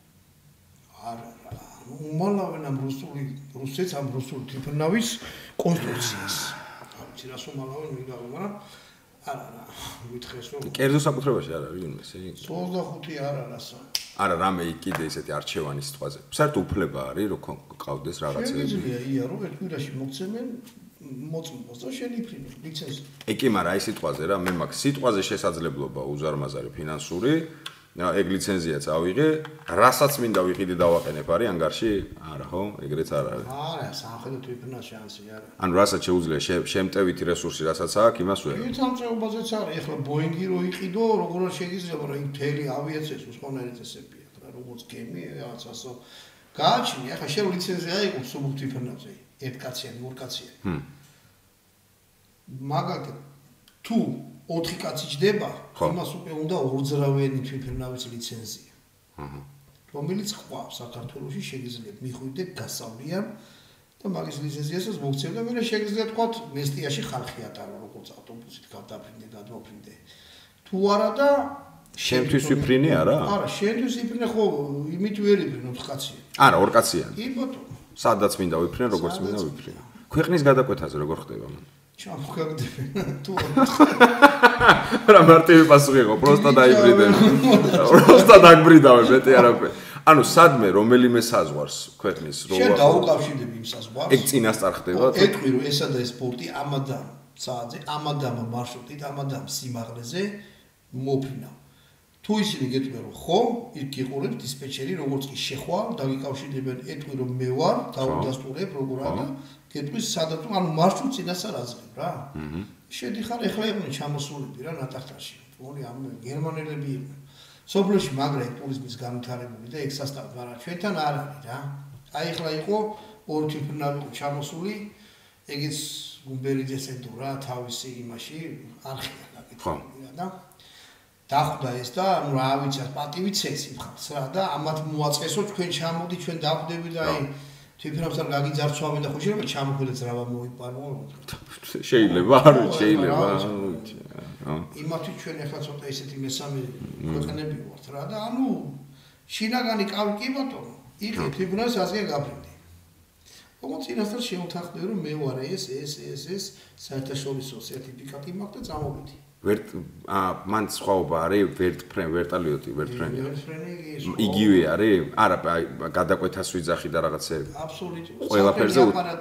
არა, უმალავენ ამ რუსული, რუსეთს ამ რუსული თვითმფრინავის კონსტრუქციას. ვიცი რას უმალავენ ვიღავა, მაგრამ არა, არა, ვითხრეს რომ კერძო საკუთრებაში არ არის ვინმე ესე? ოცდახუთი არ არასა. არა, რამე კიდე ესეთი არჩევანი სიტყვაზე. საერთოდ უფლება არის, რომ ყავდეს რაღაცები. შეიძლება ია, რომ ერთ კვირაში მოგცემენ მოწმობას და შენიფრინო ლიცენზი. ეკი, მაგრამ აი სიტყვაზე რა, მე მაქვს სიტყვაზე შესაძლებლობა უზარმაზარი ფინანსური, ეგ ლიცენზიაც ავიღე, რასაც მინდა ვიყიდე დავაყენებ არის ანგარში? არა, ხო? ეგრეც არ არის. არა, სამხედრო თვითმფრინავს შანსი არა. ანუ რასაც შეუძლია შემტევითი რესურსი, რასაც აქვს, იმას ვერ. ის სამწეობაზეც არის. ეხლა ბოინგი რო იყიდო, როგორ შეიძლება რა იმ თელი ავიაციას უცხონარი წესებია, რა როგორც გემი, რაღაც ასო. გააჩნია, ეხლა შენ ლიცენზია აქვს სულ თვითმფრინავზე, ერთკაციანი, ორკაციანი. ჰმ. მაგალითად თუ ოთხი კაცი ჯდება, იმას უკვე უნდა ორძრავიანი თვითმფრინავის ლიცენზია. აჰა. რომელიც ყავს საქართველოში შეიძლება მიხვიდეთ გასავლიან და მაგის ლიცენზიასაც მოგცემ და მე შეიძლება თქვა მესტიაში ხალხი ატარო როგორც ავტობუსით გადაფრინდე, გადმოფრინდე. თუ არა და შენთვის ვიფრინე არა? არა, შენთვის ვიფრინე ხო, იმით ვერ იფრინე ოთხ კაციანი. არა, ორ კაციანი. კი ბატონო. სადაც მინდა ვიფრინე, როგორც მინდა ვიფრინე. ქვეყნის გადაკვეთაზე როგორ ხდება მან? ჩამოხაგდები თუ რა მარტივი პასუხი იყო, პროსტა დაიბრიდე. პროსტა დაგბრიდავე, მეტი არაფერი. ანუ სადმე რომელიმე საზღვარს ქვეყნის რო შენ დაუკავშირდები იმ საზღვარს. ეგ წინასწარ ხდება. ეთქვი რომ ესა და ეს სპორტი ამადამ საათზე, ამადამ მარშრუტით, ამადამ სიმაღლეზე მოფრინავ. თუ ისინი გეტყვი რომ ხო, იქ გიყურებს დისპეჩერი, როგორც კი შეხვალ, დაგიკავშირდებიან, ეთქვი რომ მე ვარ, დაუდასტურებ როგორ არა. გეტყვის სადაც ანუ მარშრუტ წინასწარ აძლევ რა. აჰა. შედიხარ ეხლა იყვნენ ჩამოსულები რა ნატახტაში. თუმცა ამ გერმანელები იყვნენ. სოფლოში მაგრა ეგ ტურიზმის განვითარებული და ეგ სასტავად მაგრამ ჩვენთან არ არის რა. აი ეხლა იყო ორი თვითმფრინავი ჩამოსული, ეგეც გუმბერიძეს ედო რა თავისი იმაში არხია გაკეთებული და დახვდა ეს და ანუ რა ვიცი პატივით ეცი მხარს რა და ამათ მოაწყესო თქვენ ჩამოდი ჩვენ დახვდები და აი თვითმფრინავთან გაგიძარცვავენ და ხო შეიძლება ჩამოხვიდეთ რა მოიპარო შეიძლება არ შეიძლება იმათი ჩვენ ახლა ცოტა ისეთი მესამე ქვეყნები ვართ რა და ანუ შინაგანი კავი კი ბატონო იქ თვითმფრინავს ასე გაფრინდი როგორც წინასწარ შევთანხმდე რომ მე ვარ ეს ეს ეს ეს საერთაშორისო სერტიფიკატი მაქვს და წამოვიდი ვერტ ა მან სხვაობა არის ვერტფრენ ვერტალიოტი ვერტფრენი იგივე არის არა გადაკვეთას ვიძახი და რაღაცები აბსოლუტურად ყველაფერზე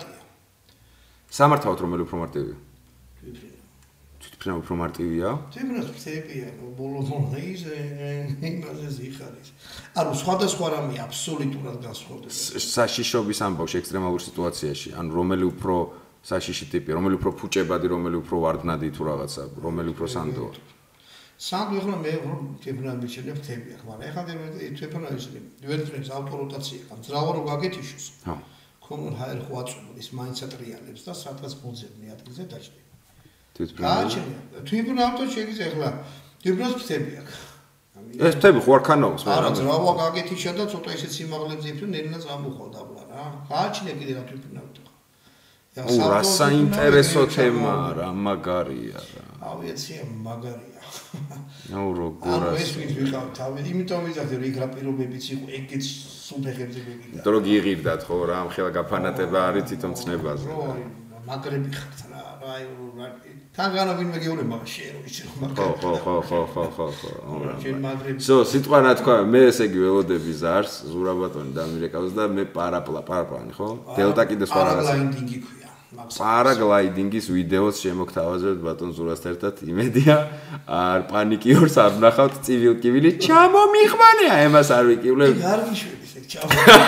სამართავთ რომელი უფრო მარტივია თვითმფრინავი უფრო მარტივია თვითმფრინავი ფრთებია ბოლომდე ის იმაზე ზიხარის ანუ სხვადასხვა რამე აბსოლუტურად განსხვავდება საშიშობის ამბავში ექსტრემალურ სიტუაციაში ანუ რომელი უფრო საშიში ტიპი, რომელი უფრო ფუჭებადი, რომელი უფრო ვარდნადი თუ რაღაცა, რომელი უფრო სანდოა. სანდო ახლა მე თვითმფრინავი შეიძლება ფრთები აქვს, მაგრამ ახლა თვითმფრინავი შეიძლება ვერტფრენს ავტოროტაცია, ძრავა რო გაგეთიშოს. ჰა. ქონულ ჰაერ ხო აწვევ ის მაინც ატრიალებს და სადღაც მოძებნი ადგილზე დაჭდები. თვითმფრინავი. თვითმფრინავთან შეიძლება ახლა თვითმფრინავს ფრთები აქვს. ეს ფრთები ხო არ ქანავს მე. არა, ძრავა გაგეთიშა და ცოტა ისეთ სიმაღლეზე იფრენ, ნელა წამოხვალ დაბლა რა. გააჩინე კიდე რა თვითმფრინავი. ო, რა საინტერესო თემაა რა, მაგარია რა. ავიაცია მაგარია. აუ როგორ არა ეს ვინც ვიყავ თავი, იმიტომ ვიზახდი რომ იქ რა პირობებიც იყო, ეგეც სუფეხებზე მეკიდა. დრო გიღირდათ ხო რა, ამ ხელა გაფანატება არის თვითონ ცნებაზე. მაგრები ხართ რა, აი თანგანა ვინმე გეუბნება, მაგრამ შენ რო იცი რომ მაგარი. ხო, ხო, ხო, ხო, ხო, ხო. შენ მაგრები. ზო, სიტყვა რა თქვა, მე ესე იგი ველოდები ზარს, ზურაბატონი დამირეკავს და მე პარაპლა, პარაპლანი ხო? დელტა კიდე სხვა რაღაცა. პარაგლაიდინგი ქვია. პარაგლაიდინგის ვიდეოც შემოგთავაზებთ ბატონ ზურასთან ერთად იმედია არ პანიკიორს არ ვნახავთ ცივილკივილი ჩამომიხვანია ემას არ ვიკივლებ არ გიშვების ეგ ჩამო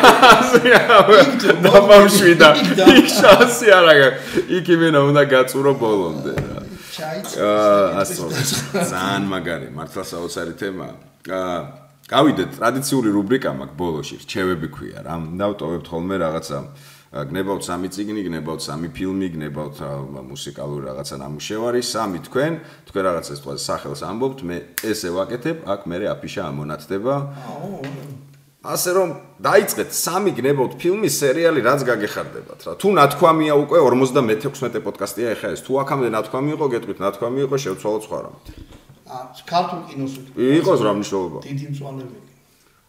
დამამშვიდა იქ შანსი არ აქვს იქ იმენა უნდა გაწურო ბოლომდე რა აა ასო ძალიან მაგარი მართლა საოცარი თემაა აა გავიდეთ ტრადიციული რუბრიკა მაქვს ბოლოში რჩევები ქვია რა დავტოვებთ ხოლმე რაღაცა გნებავთ სამი წიგნი, გნებავთ სამი ფილმი, გნებავთ მუსიკალური რაღაცა ნამუშევარი, სამი თქვენ, თქვენ რაღაცა ეს თვალს სახელს ამბობთ, მე ესე ვაკეთებ, აქ მე აფიშა ამონათდება. ასე რომ დაიწყეთ სამი გნებავთ ფილმის სერიალი, რაც გაგეხარდებათ რა. თუ ნათქვამია უკვე ორმოცდამეექვსმეტე პოდკასტია ეხა ეს. თუ აქამდე ნათქვამი იყო, გეტყვით ნათქვამი იყო, შევცვალოთ სხვა რამე. აა ქართულ კინოს იყოს რა მნიშვნელობა. დიდი მწვალებელი.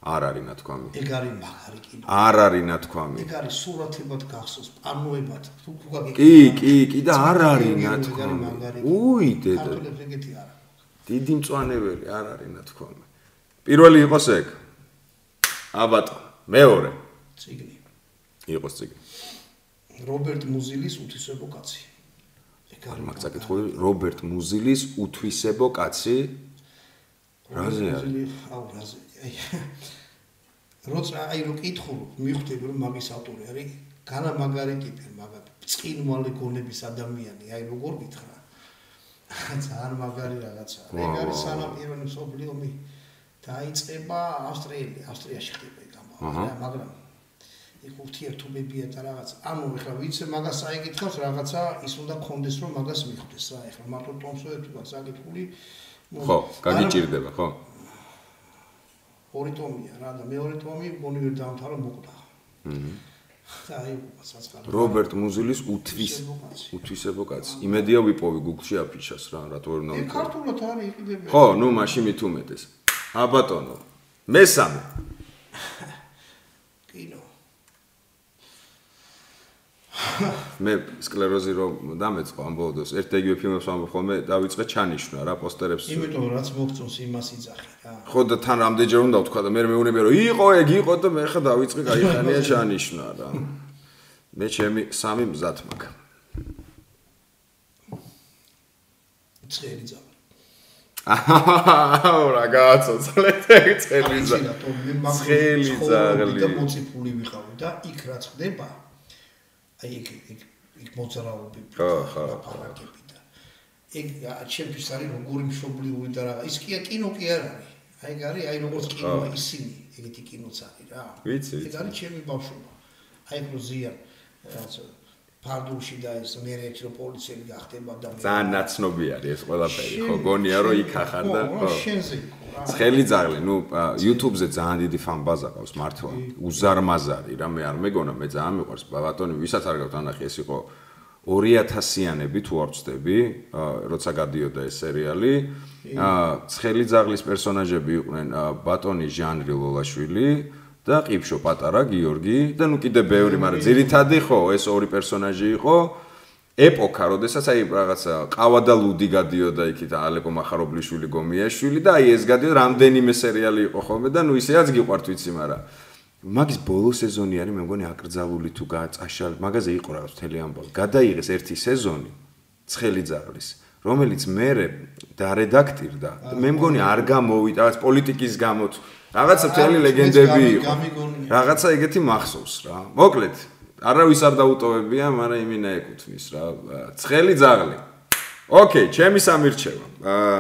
არ არის ნათქვამი. ეგ არის მაგარი კინო. არ არის ნათქვამი. ეგ არის სურათებად გახსოვს, პანოებად. თუ გაგიკითხე. კი, კი, კი და არ არის ნათქვამი. უი, დედა. ქართულებს ეგეთი არა. დიდი მწვანებელი არ არის ნათქვამი. პირველი იყოს ეგ. აბატო, მეორე. ციგნი. იყოს ციგნი. რობერტ მუზილის უთვისებო კაცი. ეგ არ მაგწაკითხული რობერტ მუზილის უთვისებო კაცი. რაზე არის? აუ, რაზე. როცა აი რო კითხულობ, მივხვდები რომ მაგის ავტორი არის განა მაგარი ტიპი, მაგა წინვალე გონების ადამიანი, აი როგორ გითხრა. ძალიან მაგარი რაღაცა. ეგ არის სანაპირო მსოფლიო ომი დაიწყება ავსტრიელი, ავსტრიაში ხდება ეგ ამბავი, მაგრამ იქ ურთიერთობებია და რაღაც. ანუ ეხლა ვიცე მაგას აიკითხავს რაღაცა, ის უნდა კონდეს რომ მაგას მიხვდეს რა. ეხლა მარტო ტომსოები თუ გასაკითხული ხო, გაგიჭირდება, ხო? ორი ტომია რა და მეორე ტომი მგონი ვერ დაამთავრა მოკვდა. აჰა. და აი საწყალი. რობერტ მუზილის უთვის უთვისებო კაცი. იმედია ვიპოვი Google-ში აფიჩას რა, რატო ვერ უნდა. ეგ ქართულად არის იყიდება. ხო, ნუ მაშინ მით უმეტეს. აბატონო. მესამე. კინო. მე სკლეროზი რომ დამეწყო ამ ბოლოს ერთ იგივე ფილმებს ვამბობ ხოლმე დავიწყე ჩანიშნა რა პოსტერებს. იმიტომ რაც მოგწონს იმას იძახი რა. ხო და თან რამდენჯერ უნდა ვთქვა და მე მეუბნები რომ იყო ეგ იყო და მე ხა დავიწყე გაიხანია ჩანიშნა რა. მე ჩემი სამი მზად მაქვს. ცხელი ძაღლი. აჰა რა გააცოცხლეთ ეგ ცხელი ძაღლი. ცხელი ძაღლი. და მოციფული ვიყავი და იქ რაც ხდება აი ეგ ეგ იქ მოძრაობები ლაპარაკები და ეგ ჩემთვის არის როგორი მშობლიური და რა ის კი კინო კი არ არის აი ეგ არის აი როგორც კინოა ისინი ეგეთი კინოც არის რა ვიცი ეგ არის ჩემი ბავშვობა აი რო ზიან რაც ფარდულში და ეს მერეჩ რო პოლიციელი გახდება და ძალიან ნაცნობი არის ეს ყველაფერი ხო გონია რომ იქ ახარ და ხო შენზე ცხელი ძაღლი ნუ YouTube-ზე ძალიან დიდი ფან ბაზა ყავს მართლა უზარმაზარი რა მე არ მეგონა მე ძალიან მიყვარს ბატონი ვისაც არ გაქვთ ანახი ეს იყო ორი ათასიანები თუ არ ვწდები როცა გადიოდა ეს სერიალი ცხელი ძაღლის პერსონაჟები იყვნენ ბატონი ჟანრი ლოლაშვილი და ყიფშო პატარა გიორგი და ნუ კიდე ბევრი მაგრამ ძირითადი ხო ეს ორი პერსონაჟი იყო ეპოქა როდესაც აი რაღაცა ყავა და ლუდი გადიოდა იქით ალეკო მახარობლიშვილი გომიაშვილი და აი ეს გადიოდა რამდენიმე სერიალი იყო ხოლმე და ნუ ისეაც გიყვართ ვიცი მაგრამ მაგის ბოლო სეზონი არის მე მგონი აკრძალული თუ გაწაშალ მაგაზე იყო რაღაც მთელი ამბავი გადაიღეს ერთი სეზონი ცხელი ძაღლის რომელიც მე დარედაქტირდა მე მგონი არ გამოვიდა რაღაც პოლიტიკის გამო რაღაცა მთელი ლეგენდები იყო რაღაცა ეგეთი მახსოვს რა მოკლედ არავის არ დაუტოვებია მაგრამ იმინა ეკუთვნის რა ცხელი ძაღლი ოკეი ჩემი სამირჩევა აა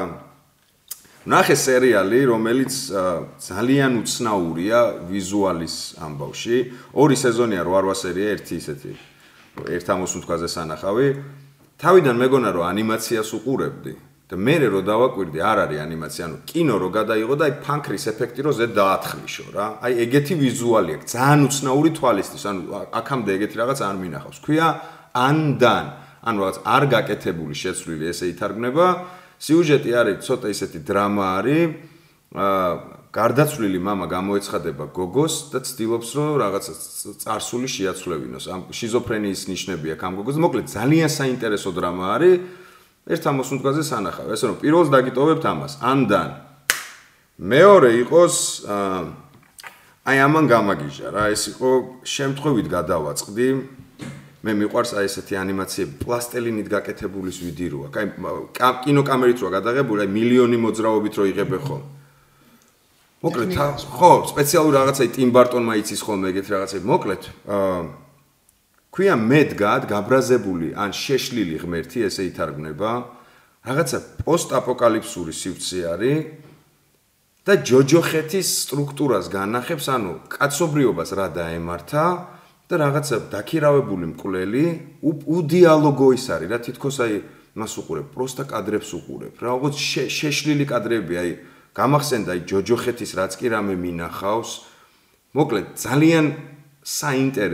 ნახე სერიალი რომელიც ძალიან უცნაურია ვიზუალის ამბავში ორი სეზონია რვა სერია ერთი ისეთი ერთ ამოსუნთქვაზე სანახავი თავიდან მეგონა რომ ანიმაციას უყურებდი და მე რო დავაკვირდი არ არის ანიმაცია ანუ კინო რო გადაიღო და აი ფანქრის ეფექტი რო ზედ დაათხლიშო რა აი ეგეთი ვიზუალი აქვს ძალიან უცნაური თვალისთვის ანუ აქამდე ეგეთი რაღაც არ მინახავს ქვია ანდან ანუ რაღაც არ გაკეთებული შეცვლილი ესე ითარგმნება სიუჟეტი არის ცოტა ისეთი დრამა არის აა გარდაცვლილი мама გამოეცხადება გოგოს და ცდილობს რომ რაღაცა წარსული შეაცვლევინოს ამ შიზოფრენიის ნიშნები აქვს ამ გოგოს მოკლედ ძალიან საინტერესო დრამა არის ერთ ამოსუნთქვაზე სანახავ ესე რომ პირველს დაგიტოვებთ ამას ანდან მეორე იყოს აი ამან გამაგიჟა რა ეს იყო შემთხვევით გადავაწყდი მე მიყვარს აი ესეთი ანიმაციები პლასტელინით გაკეთებულის ვიდეო აქვს აი კინოკამერით რო გადაღებული აი მილიონი მოძრაობით რო იღებენ ხო მოკლედ ხო სპეციალური რაღაცა ტიმ ბარტონმა იცის ხოლმე ეგეთ რაღაცები მოკლედ აა ქვია მედგად გაბრაზებული ან შეშლილი ღმერთი ესე ითარგმნება რაღაცა პოსტაპოკალიფსური სივრცე არის და ჯოჯოხეთის სტრუქტურას განახებს ანუ კაცობრიობას რა დაემართა და რაღაცა დაქირავებული მკვლელი უდიალოგო ის არის რა თითქოს აი მას უყურებ პროსტა კადრებს უყურებ რაღაც შეშლილი კადრები აი გამახსენდა აი ჯოჯოხეთის რაც კი რამე მინახავს მოკლედ ძალიან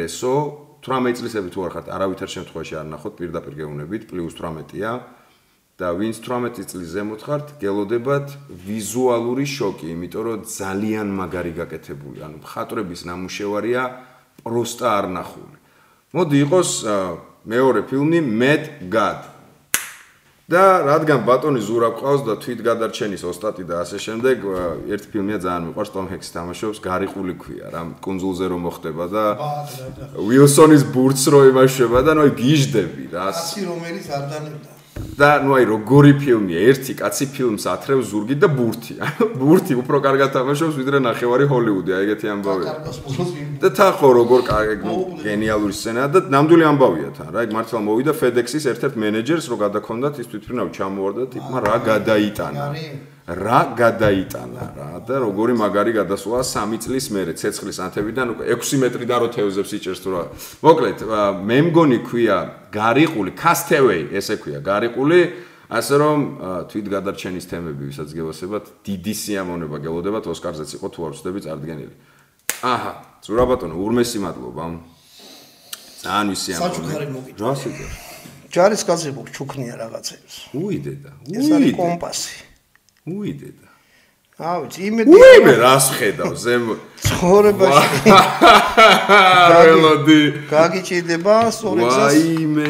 საინტერესო თვრამეტი წლისები თუ არ ხართ არავითარ შემთხვევაში არ ნახოთ პირდაპირ გეუნებით პლუს თვრამეტია და ვინც თვრამეტი წლის ზემოთ ხართ, გელოდებათ ვიზუალური შოკი, იმიტომ რომ ძალიან მაგარი გაკეთებული, ანუ მხატვრების ნამუშევარია პროსტა არ ნახული. მოდი იყოს მეორე ფილმი Mad God. და რადგან ბატონი ზურა ყავს და თვით გადარჩენის ოსტატი და ასე შემდეგ, ერთ ფილმია ძალიან მიყვარს, Tom Hanks თამაშობს, გარიყული ქვია, რა კუნძულზე რომ მოხდება და Wilson-ის ბურთს რო იმაშება და ნუ გიჟდები რა. კაცი რომელიც არ დანებდა. და ნუ აი როგორი ფილმია, ერთი კაცი ფილმს ათრევს ზურგი და ბურთი. ბურთი უფრო კარგად თამაშობს ვიდრე ნახევარი ჰოლივუდი, აი ეგეთი ამბავია. და თან ხო როგორ გენიალური სცენაა და ნამდვილი ამბავია თან, რა, ეგ მართლა მოვიდა FedEx-ის ერთ-ერთ მენეჯერს რო გადაქონდათ ის თვითმფრინავი ჩამოვარდა ტიპმა რა გადაიტანა. რა გადაიტანა რა და როგორი მაგარი გადასვლა სამი წლის მერე ცეცხლის ანთებიდან უკვე ექვსი მეტრი და რო თევზებს იჭერს თუ რა. მოკლედ, მე მგონი ქვია გარიყული, Castaway ესე ქვია, გარიყული, ასე რომ თვით გადარჩენის თემები ვისაც გევასებათ, დიდი სიამოვნება გელოდებათ, ოსკარზეც იყო თუ არ ვცდები წარდგენილი. აჰა, ზურა ბატონო, ურმესი მადლობა. ძალიან ვისიამოვნე. საჩუქარი მოგიწევს. რა სიტყვა? ჯარისკაცი ჩუქნია რაღაცებს. უიდე და. ეს არის კომპასი. უიდე და. აა ვიცი, იმედი უიმე რას ხედავ ზემო ცხოვრებაში. რელოდი. გაგიჭირდება სწორ ეგზას. ვაიმე.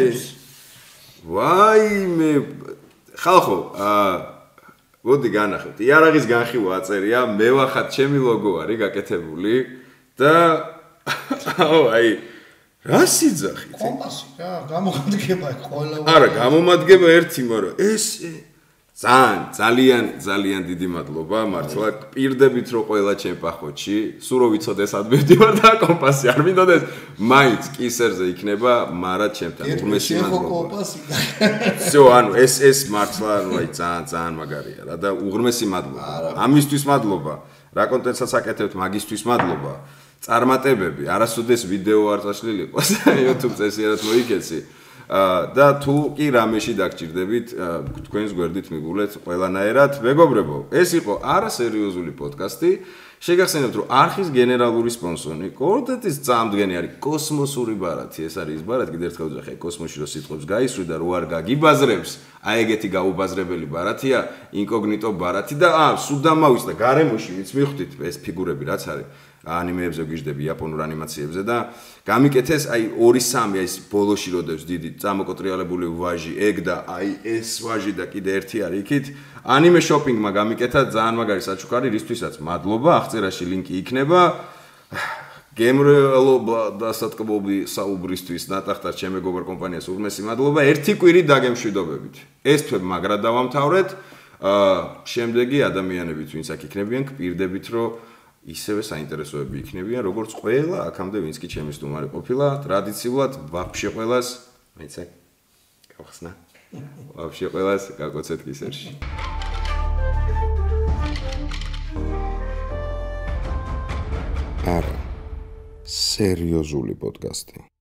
ვაიმე. ხალხო, აა მოდი განახოთ. იარაღის განხილვა აწერია, მე ვახат ჩემი ლოგო არის გაკეთებული და აუ აი რა სიძახით? კომპასი რა, გამომადგება ყველა. არა, გამომადგება ერთი, მაგრამ ეს ძალიან, ძალიან, ძალიან დიდი მადლობა, მართლა პირდებით რო ყველა ჩემ პახოჩი, სულ რო ვიცოდეს ადმევდივარ და კომპასი არ მინდოდეს, მაინც კისერზე იქნება, მარა ჩემთან ურმესი მადლობა. კომპასი. всё, ანუ ეს ეს მართლა, ну აი ძალიან, ძალიან მაგარია რა და უღრმესი მადლობა. ამისთვის მადლობა. რა კონტენტსაც აკეთებთ, მაგისთვის მადლობა. წარმატებები, არასოდეს ვიდეო არ წაშლილი იყოს YouTube წესიერად მოიქეცი. და თუ კი რამეში დაგჭირდებით, თქვენს გვერდით მიგულეთ ყველანაირად. მეგობრებო, ეს იყო არასერიოზული პოდკასტი. შეგახსენებთ, რომ არხის გენერალური სპონსორი კონტენტის წამდგენი არის კოსმოსური ბარათი. ეს არის ის ბარათი, კიდევ ერთხელ ვძახე, კოსმოსში რო სიტყვებს გაისვრი და რო არ გაგიბაზრებს, აი ეგეთი გაუბაზრებელი ბარათია, ინკოგნიტო ბარათი და აა, სულ დამავიწყდა გარემოში, ვინც მიხვდით ეს ფიგურები რაც არის. ანიმეებზე გიждები იაპონურ ანიმაციებზე და გამიკეთეს აი ორი სამი აი ეს ბოლოში როდებს დიდი წამოკოტრიალებული ვაჟი ეგ და აი ეს ვაჟი და კიდე ერთი არის იქით ანიმე შოპინგმა გამიკეთა ძალიან მაგარი საჩუქარი რისთვისაც მადლობა აღწერაში ლინკი იქნება გემრიელობა და სათქმობი საუბრისთვის ნატახტარ ჩემ მეგობარ კომპანიას ურმესი მადლობა ერთი კვირით დაგემშვიდობებით ეს თვე მაგრა დავამთავრეთ შემდეგი ადამიანებიც ვინც აქ იქნებიან გპირდებით რომ ისევე საინტერესოები იქნებიან, როგორც ყველა აქამდე ვინც კი ჩემი სტუმარი ყოფილა, ტრადიციულად ვაფშე ყველას, მეცე გავხსნა. ვაფშე ყველას გაგოცეთ კისერში. არა. სერიოზული პოდკასტი.